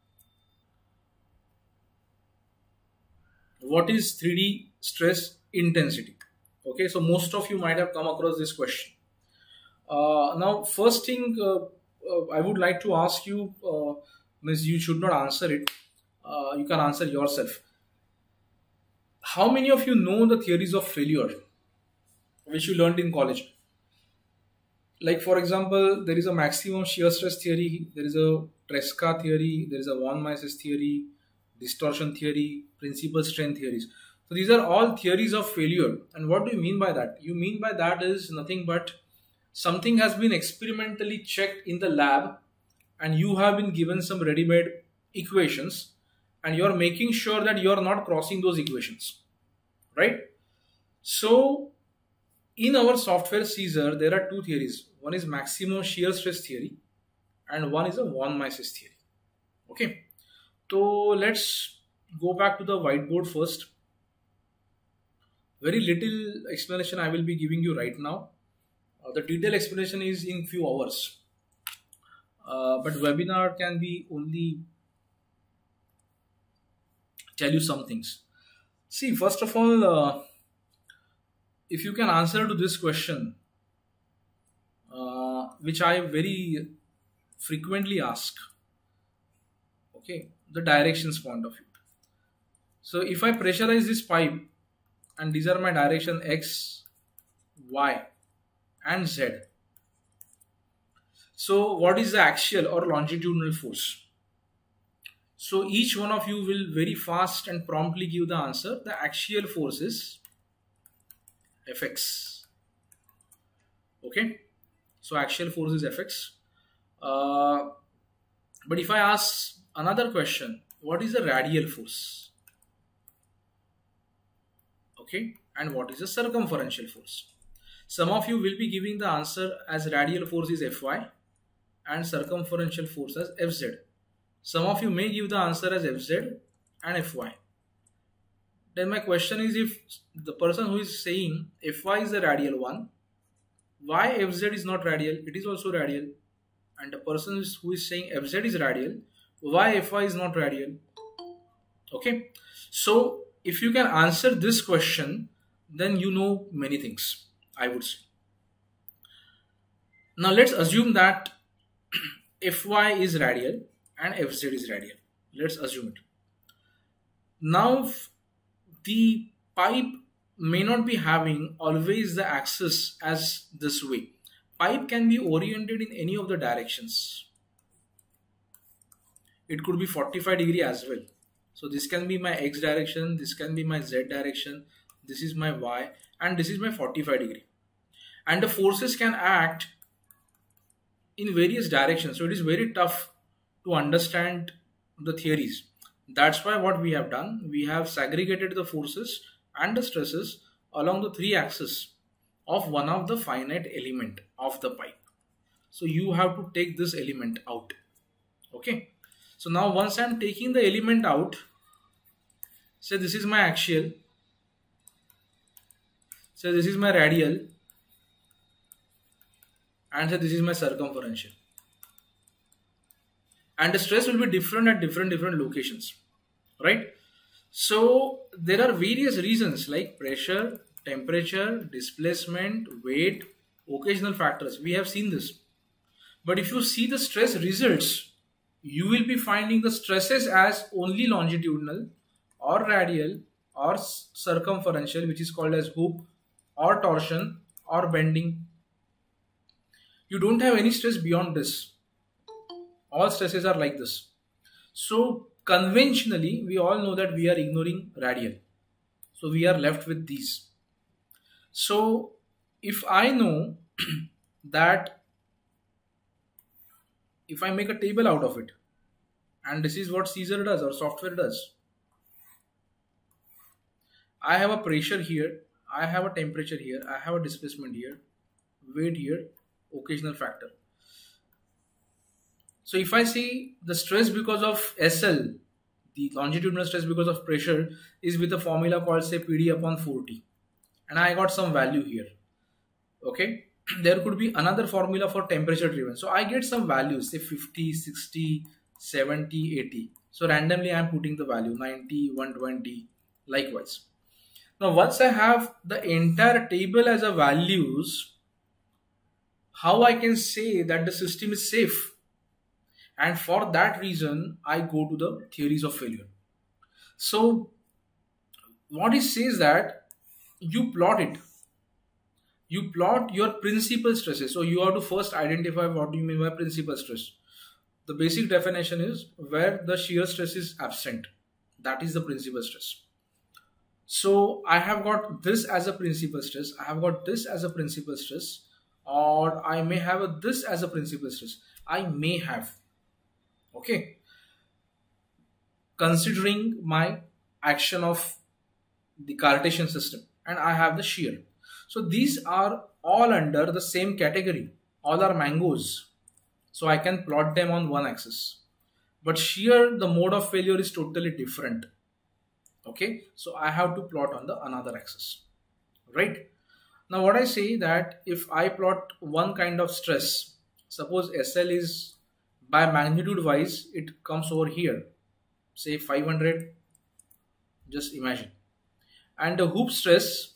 Speaker 1: What is 3D stress intensity? Okay, so most of you might have come across this question. Now, first thing I would like to ask you, you should not answer it. You can answer yourself. How many of you know the theories of failure, which you learned in college? Like for example, there is a maximum shear stress theory, there is a Tresca theory, there is a von Mises theory, distortion theory, principal strain theories. So these are all theories of failure. And what do you mean by that? You mean by that is nothing but something has been experimentally checked in the lab and you have been given some ready-made equations and you are making sure that you are not crossing those equations, right? So in our software Caesar, there are two theories. One is maximum shear stress theory and one is a von Mises theory. Okay, so let's go back to the whiteboard first. Very little explanation I will be giving you right now. The detailed explanation is in few hours, but webinar can be only tell you some things. See, first of all, if you can answer to this question, which I very frequently ask, okay, the directions point of view. So if I pressurize this pipe and these are my direction X, Y and Z. So what is the axial or longitudinal force? So each one of you will very fast and promptly give the answer. The axial force is Fx. Okay, so axial force is Fx. But if I ask another question, what is the radial force? Okay, and what is the circumferential force? Some of you will be giving the answer as radial force is Fy and circumferential force as Fz. Some of you may give the answer as Fz and Fy. Then my question is, if the person who is saying Fy is the radial one, why Fz is not radial? It is also radial. And the person who is saying Fz is radial, why Fy is not radial? Okay, so if you can answer this question, then you know many things, I would say. Now let's assume that Fy is radial and Fz is radial. Let's assume it. Now the pipe may not be having always the axis as this way. Pipe can be oriented in any of the directions. It could be 45 degree as well. So this can be my X direction, this can be my Z direction, this is my Y, and this is my 45 degree. And the forces can act in various directions. So it is very tough to understand the theories. That's why what we have done, we have segregated the forces and the stresses along the three axes of one of the finite element of the pipe. So you have to take this element out. Okay. So now once I am taking the element out, say this is my axial, say this is my radial, and say this is my circumferential. And the stress will be different at different locations, right? So there are various reasons like pressure, temperature, displacement, weight, occasional factors. We have seen this. But if you see the stress results, you will be finding the stresses as only longitudinal or radial or circumferential, which is called as hook or torsion or bending. You don't have any stress beyond this. All stresses are like this. So conventionally, we all know that we are ignoring radial. So we are left with these. So if I know that if I make a table out of it, and this is what Caesar does or software does. I have a pressure here, I have a temperature here, I have a displacement here, weight here, occasional factor. So if I see the stress because of SL, the longitudinal stress because of pressure is with a formula called say PD upon 4T. And I got some value here. Okay. There could be another formula for temperature driven. So I get some values, say 50, 60, 70, 80. So randomly I am putting the value 90, 120, likewise. Now once I have the entire table as a values, how I can say that the system is safe? And for that reason, I go to the theories of failure. So what it says that you plot it. you plot your principal stresses. So you have to first identify what do you mean by principal stress. The basic definition is where the shear stress is absent. That is the principal stress. So I have got this as a principal stress. I have got this as a principal stress, or I may have this as a principal stress. I may have. Okay. Considering my action of the Cartesian system, and I have the shear. So these are all under the same category. All are mangoes. So I can plot them on one axis. But shear, the mode of failure is totally different. Okay, so I have to plot on the another axis, right? Now what I say that if I plot one kind of stress, suppose SL is by magnitude wise, it comes over here, say 500, just imagine, and the hoop stress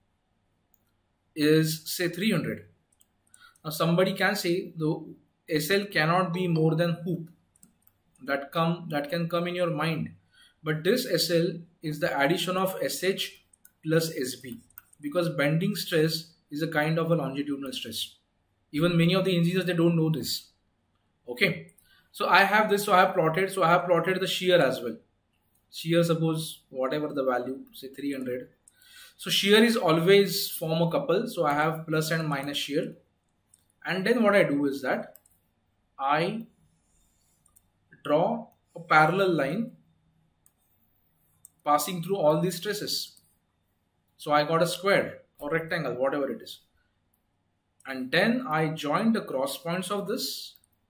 Speaker 1: is say 300. Now somebody can say the SL cannot be more than hoop. That can come in your mind. But this SL is the addition of SH plus SB, because bending stress is a kind of a longitudinal stress. Even many of the engineers, they don't know this. Okay. So I have this, so I have plotted the shear as well. Shear, suppose whatever the value, say 300. So shear is always form a couple. So I have plus and minus shear. And then what I do is that I draw a parallel line passing through all these stresses. So I got a square or rectangle, whatever it is. And then I join the cross points of this.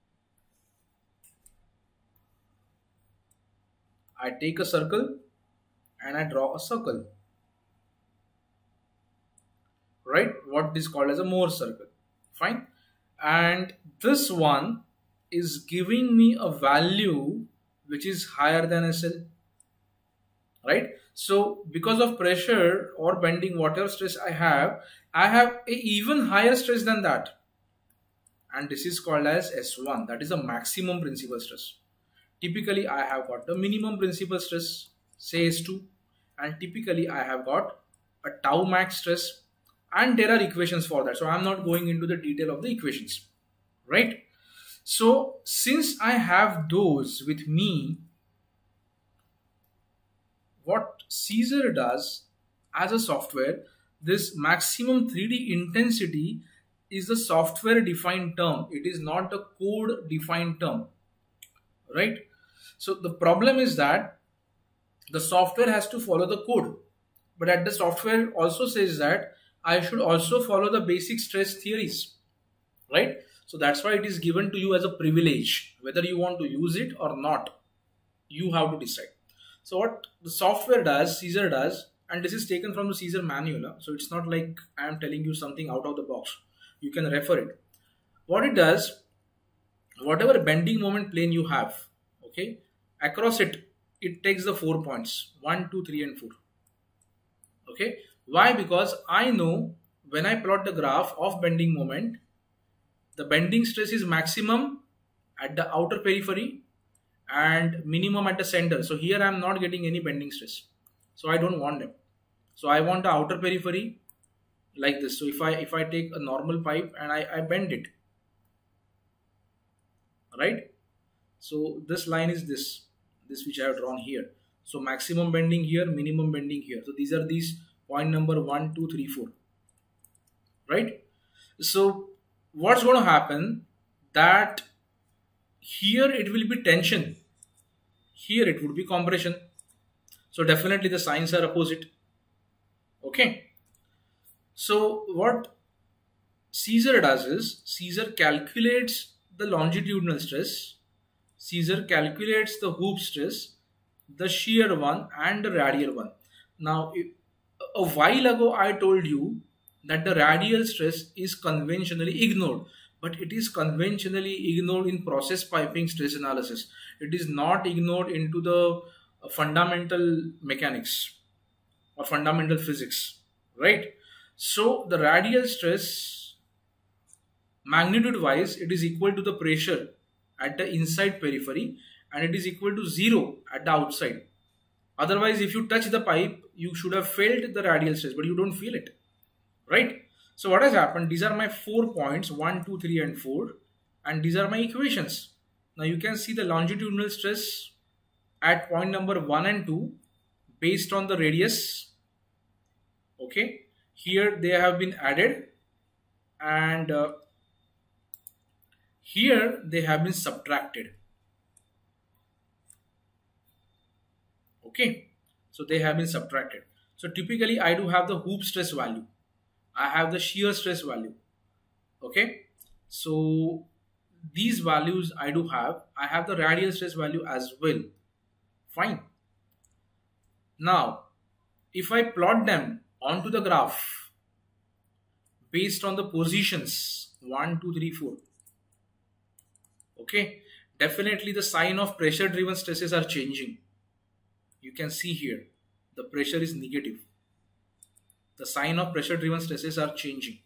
Speaker 1: I take a circle and I draw a circle. Right? What is called as a Mohr circle. Fine. And this one is giving me a value which is higher than SL. Right? So because of pressure or bending, whatever stress I have a even higher stress than that. And this is called as S1. That is a maximum principal stress. Typically I have got the minimum principal stress, say S2. And typically I have got a tau max stress. And there are equations for that. So I'm not going into the detail of the equations. Right? So since I have those with me, what Caesar does as a software, this maximum 3D intensity is the software defined term. It is not the code defined term, right? So the problem is that the software has to follow the code, but at the software also says that I should also follow the basic stress theories, right? So that's why it is given to you as a privilege, whether you want to use it or not, you have to decide. So what the software does, Caesar does, and this is taken from the Caesar manual. So it's not like I am telling you something out of the box. You can refer it. What it does, whatever bending moment plane you have, okay, across it, it takes the 4 points, 1, 2, 3, and 4. Okay. Why? Because I know when I plot the graph of bending moment, the bending stress is maximum at the outer periphery and minimum at the center. So here I am not getting any bending stress. So I don't want them. So I want the outer periphery like this. So if I take a normal pipe and I bend it, right? So this line is this which I have drawn here. So maximum bending here, minimum bending here. So these are these point number 1, 2, 3, 4. Right? So what's going to happen that here it will be tension, here it would be compression. So definitely the signs are opposite. Okay. So what Caesar does is Caesar calculates the longitudinal stress, Caesar calculates the hoop stress, the shear one and the radial one. Now a while ago I told you that the radial stress is conventionally ignored, but it is conventionally ignored in process piping stress analysis. It is not ignored into the fundamental mechanics or fundamental physics, right? So the radial stress, magnitude wise, it is equal to the pressure at the inside periphery and it is equal to 0 at the outside. Otherwise, if you touch the pipe, you should have felt the radial stress, but you don't feel it, right? So what has happened? These are my 4 points, 1, 2, 3 and 4, and these are my equations. Now you can see the longitudinal stress at point number 1 and 2 based on the radius. Okay, here they have been added, and here they have been subtracted. Okay, so they have been subtracted. So typically I do have the hoop stress value, I have the shear stress value. Okay, so these values I do have. I have the radial stress value as well. Fine. Now if I plot them onto the graph based on the positions 1, 2, 3, 4, okay, definitely the sign of pressure driven stresses are changing. You can see here the pressure is negative. The sign of pressure driven stresses are changing.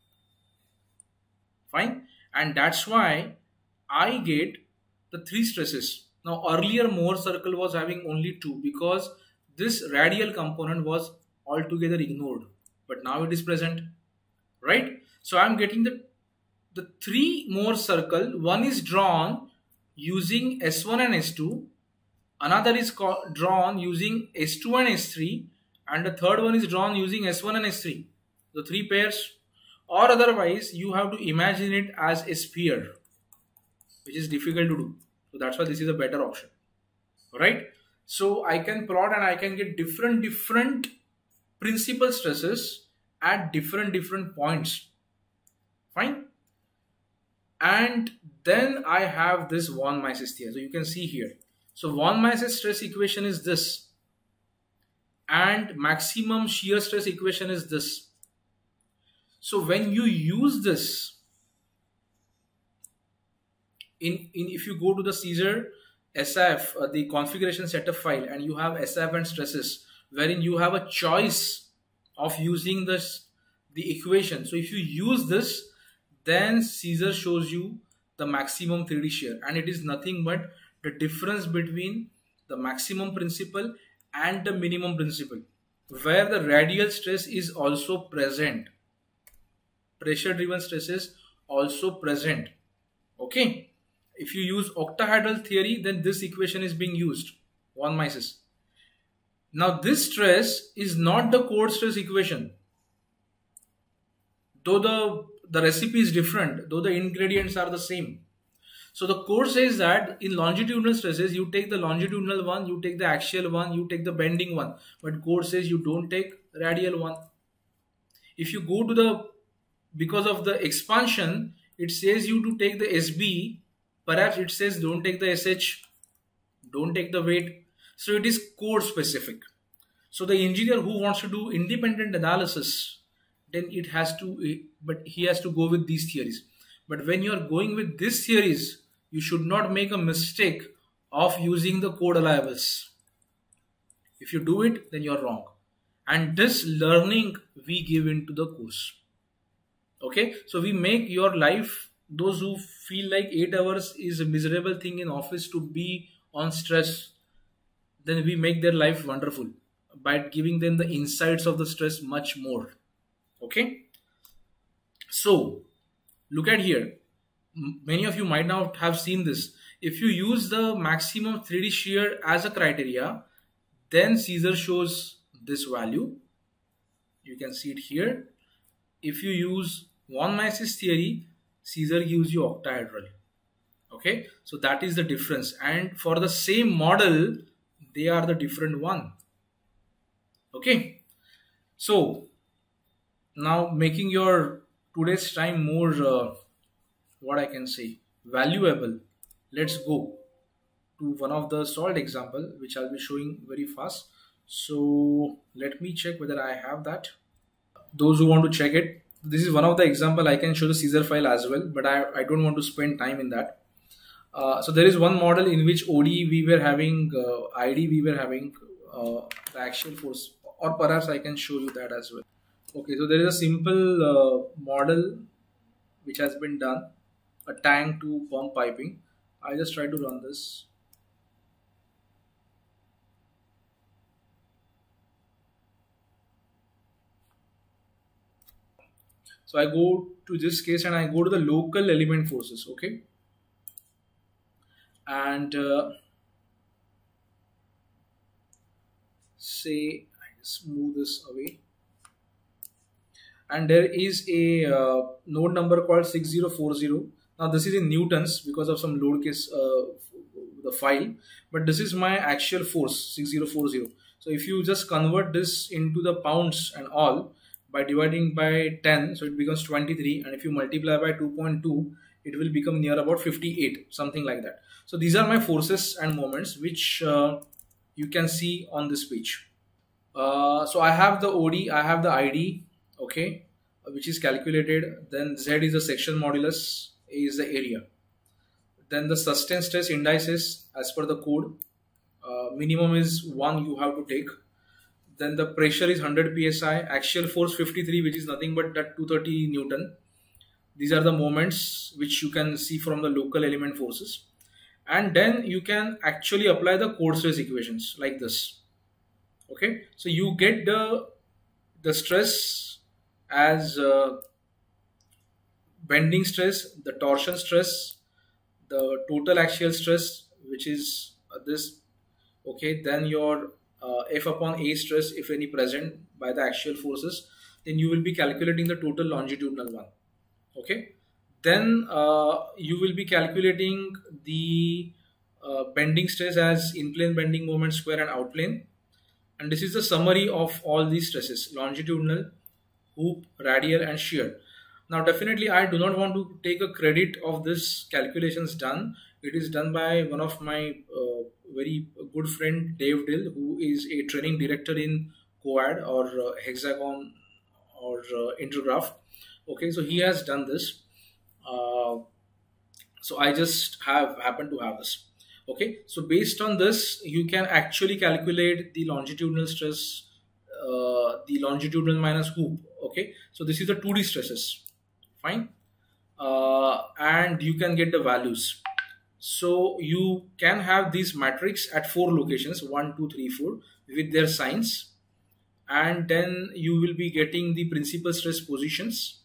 Speaker 1: Fine. And that's why I get the 3 stresses. Now earlier Mohr circle was having only 2 because this radial component was altogether ignored, but now it is present, right? So I'm getting the 3 Mohr circle. One is drawn using S1 and S2, another is drawn using S2 and S3, and the third one is drawn using S1 and S3, the 3 pairs. Or otherwise you have to imagine it as a sphere, which is difficult to do. So that's why this is a better option, right? So I can plot and I can get different principal stresses at different points. Fine. And then I have this von Mises theory. So you can see here. So von Mises stress equation is this, and maximum shear stress equation is this. So when you use this if you go to the Caesar SIF, the configuration setup file, and you have SIF and stresses, wherein you have a choice of using the equation. So if you use this, then Caesar shows you the maximum 3D shear, and it is nothing but the difference between the maximum principal and the minimum principal, where the radial stress is also present, pressure driven stresses also present. Okay, if you use octahedral theory, then this equation is being used, von Mises. Now this stress is not the core stress equation, though the recipe is different, though the ingredients are the same. So the core says that in longitudinal stresses, you take the longitudinal one, you take the axial one, you take the bending one, but core says you don't take radial one. If you go to because of the expansion, it says you to take the SB, perhaps it says don't take the SH, don't take the weight. So it is core specific. So the engineer who wants to do independent analysis, then he has to go with these theories. But when you are going with these theories, you should not make a mistake of using the code alliables. If you do it, then you are wrong. And this learning we give into the course. Okay, so we make your life, those who feel like 8 hours is a miserable thing in office to be on stress, then we make their life wonderful by giving them the insights of the stress much more. Okay, so look at here. Many of you might not have seen this. If you use the maximum 3D shear as a criteria, then Caesar shows this value. You can see it here. If you use von Mises theory, Caesar gives you octahedral. Okay, so that is the difference. And for the same model, they are the different one. Okay, so now making your today's time more what I can say valuable, let's go to one of the solved example which I'll be showing very fast. So let me check whether I have that. Those who want to check it, this is one of the example. I can show the Caesar file as well, but I don't want to spend time in that. So there is one model in which OD we were having, ID we were having the axial force, or perhaps I can show you that as well. Okay, so there is a simple model which has been done, a tank to pump piping. I just try to run this. So I go to this case and I go to the local element forces. Okay, and say I just move this away, and there is a node number called 6040. Now this is in newtons because of some load case the file, but this is my actual force 6040. So if you just convert this into the pounds and all by dividing by 10, so it becomes 23, and if you multiply by 2.2, it will become near about 58, something like that. So these are my forces and moments which you can see on this page. So I have the OD, I have the ID, okay, which is calculated. Then Z is the section modulus, A is the area. Then the sustained stress indices as per the code. Minimum is 1 you have to take. Then the pressure is 100 psi, axial force 53, which is nothing but that 230 Newton. These are the moments which you can see from the local element forces. And then you can actually apply the code stress equations like this. Okay, so you get the stress as bending stress, the torsion stress, the total axial stress, which is this. Okay, then your F upon A stress, if any present by the axial forces, then you will be calculating the total longitudinal one. Okay, then you will be calculating the bending stress as in plane bending moment square and out plane. And this is the summary of all these stresses: longitudinal, hoop, radial, and shear. Now definitely I do not want to take a credit of this calculations done. It is done by one of my very good friend Dave Dill, who is a training director in Coad or Hexagon or Intergraph. Okay, so he has done this. So I just happen to have this. Okay, so based on this, you can actually calculate the longitudinal stress, the longitudinal minus hoop. Okay, so this is the 2D stresses. Fine, and you can get the values. So you can have these matrix at 4 locations, 1, 2, 3, 4, with their signs, and then you will be getting the principal stress positions.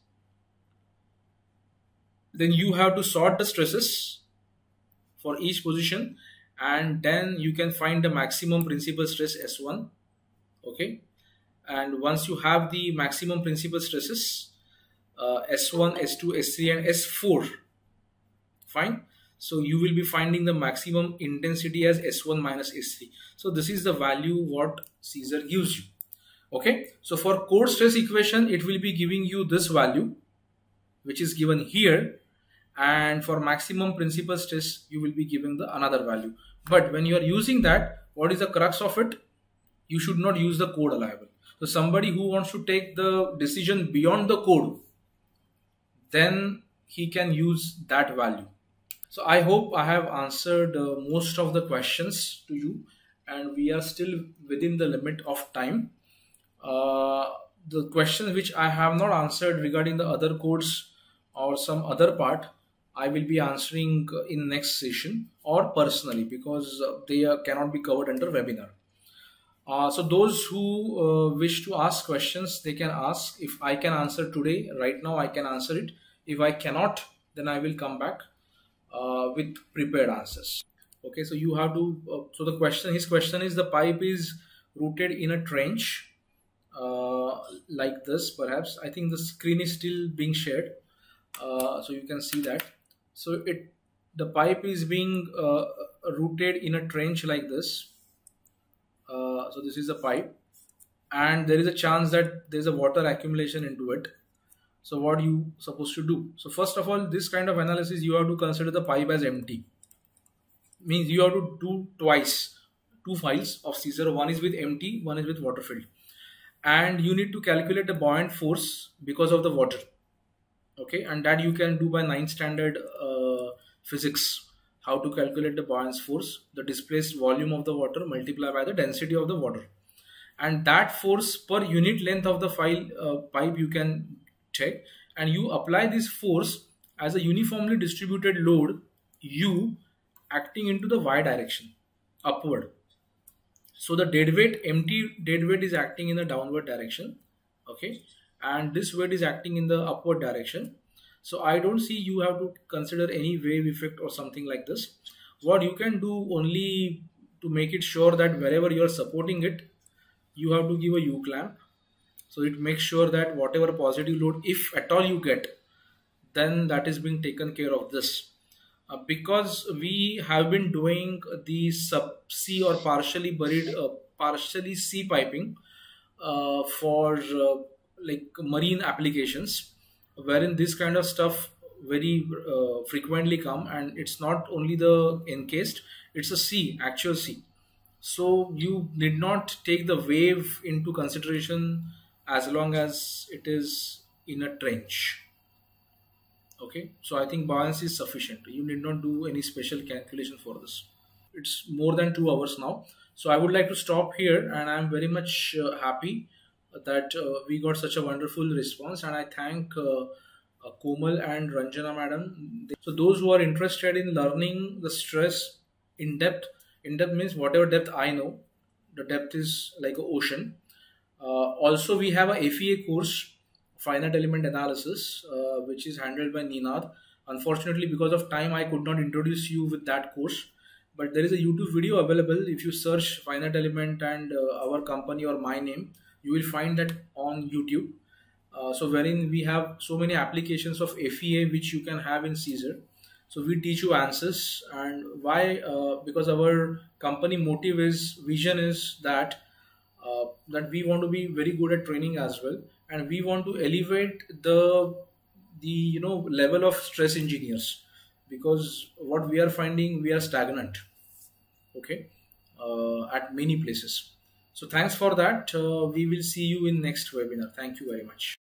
Speaker 1: Then you have to sort the stresses for each position, and then you can find the maximum principal stress S1. Okay, and once you have the maximum principal stresses S1, S2, S3, and S4, fine, so you will be finding the maximum intensity as S1 minus S3. So this is the value what Caesar gives you. Okay, so for code stress equation, it will be giving you this value, which is given here, and for maximum principal stress, you will be given the another value. But when you are using that, what is the crux of it? You should not use the code allowable. So somebody who wants to take the decision beyond the code, then he can use that value. So I hope I have answered most of the questions to you, and we are still within the limit of time. The questions which I have not answered regarding the other codes or some other part, I will be answering in next session or personally, because they cannot be covered under webinar. So those who wish to ask questions, they can ask. If I can answer today, right now I can answer it. If I cannot, then I will come back with prepared answers. Okay, so you have to, so the question, his question is, the pipe is rooted in a trench like this, perhaps. I think the screen is still being shared, so you can see that. So the pipe is being rooted in a trench like this. So this is the pipe, and there is a chance that there is a water accumulation into it. So what you supposed to do? So first of all, this kind of analysis, you have to consider the pipe as empty. Means you have to do twice, 2 files of Caesar. One is with empty, one is with water filled, and you need to calculate the buoyant force because of the water. Okay, and that you can do by 9th standard physics. How to calculate the buoyant force, the displaced volume of the water multiplied by the density of the water, and that force per unit length of the pipe you can check, and you apply this force as a uniformly distributed load U acting into the y direction upward. So the dead weight, empty dead weight, is acting in the downward direction. Okay, and this weight is acting in the upward direction. So I don't see you have to consider any wave effect or something like this. What you can do only to make it sure that wherever you are supporting it, you have to give a U clamp. So it makes sure that whatever positive load, if at all you get, then that is being taken care of this. Because we have been doing the subsea or partially buried, partially sea piping for like marine applications, wherein this kind of stuff very frequently come, and it's not only the encased, it's a sea, actual sea. So you need not take the wave into consideration as long as it is in a trench. Okay, so I think buoyancy is sufficient. You need not do any special calculation for this. It's more than 2 hours now, so I would like to stop here, and I'm very much happy that we got such a wonderful response, and I thank Komal and Ranjana madam. So those who are interested in learning the stress in depth means whatever depth I know, the depth is like an ocean. Also, we have a FEA course, finite element analysis, which is handled by Ninad. Unfortunately, because of time, I could not introduce you with that course. But there is a YouTube video available. If you search finite element and our company or my name, you will find that on YouTube. So wherein we have so many applications of FEA which you can have in Caesar. So we teach you answers, and why? Because our company motive is, vision is that we want to be very good at training as well, and we want to elevate the level of stress engineers, because what we are finding, we are stagnant. Okay, at many places. So thanks for that. We will see you in next webinar. Thank you very much.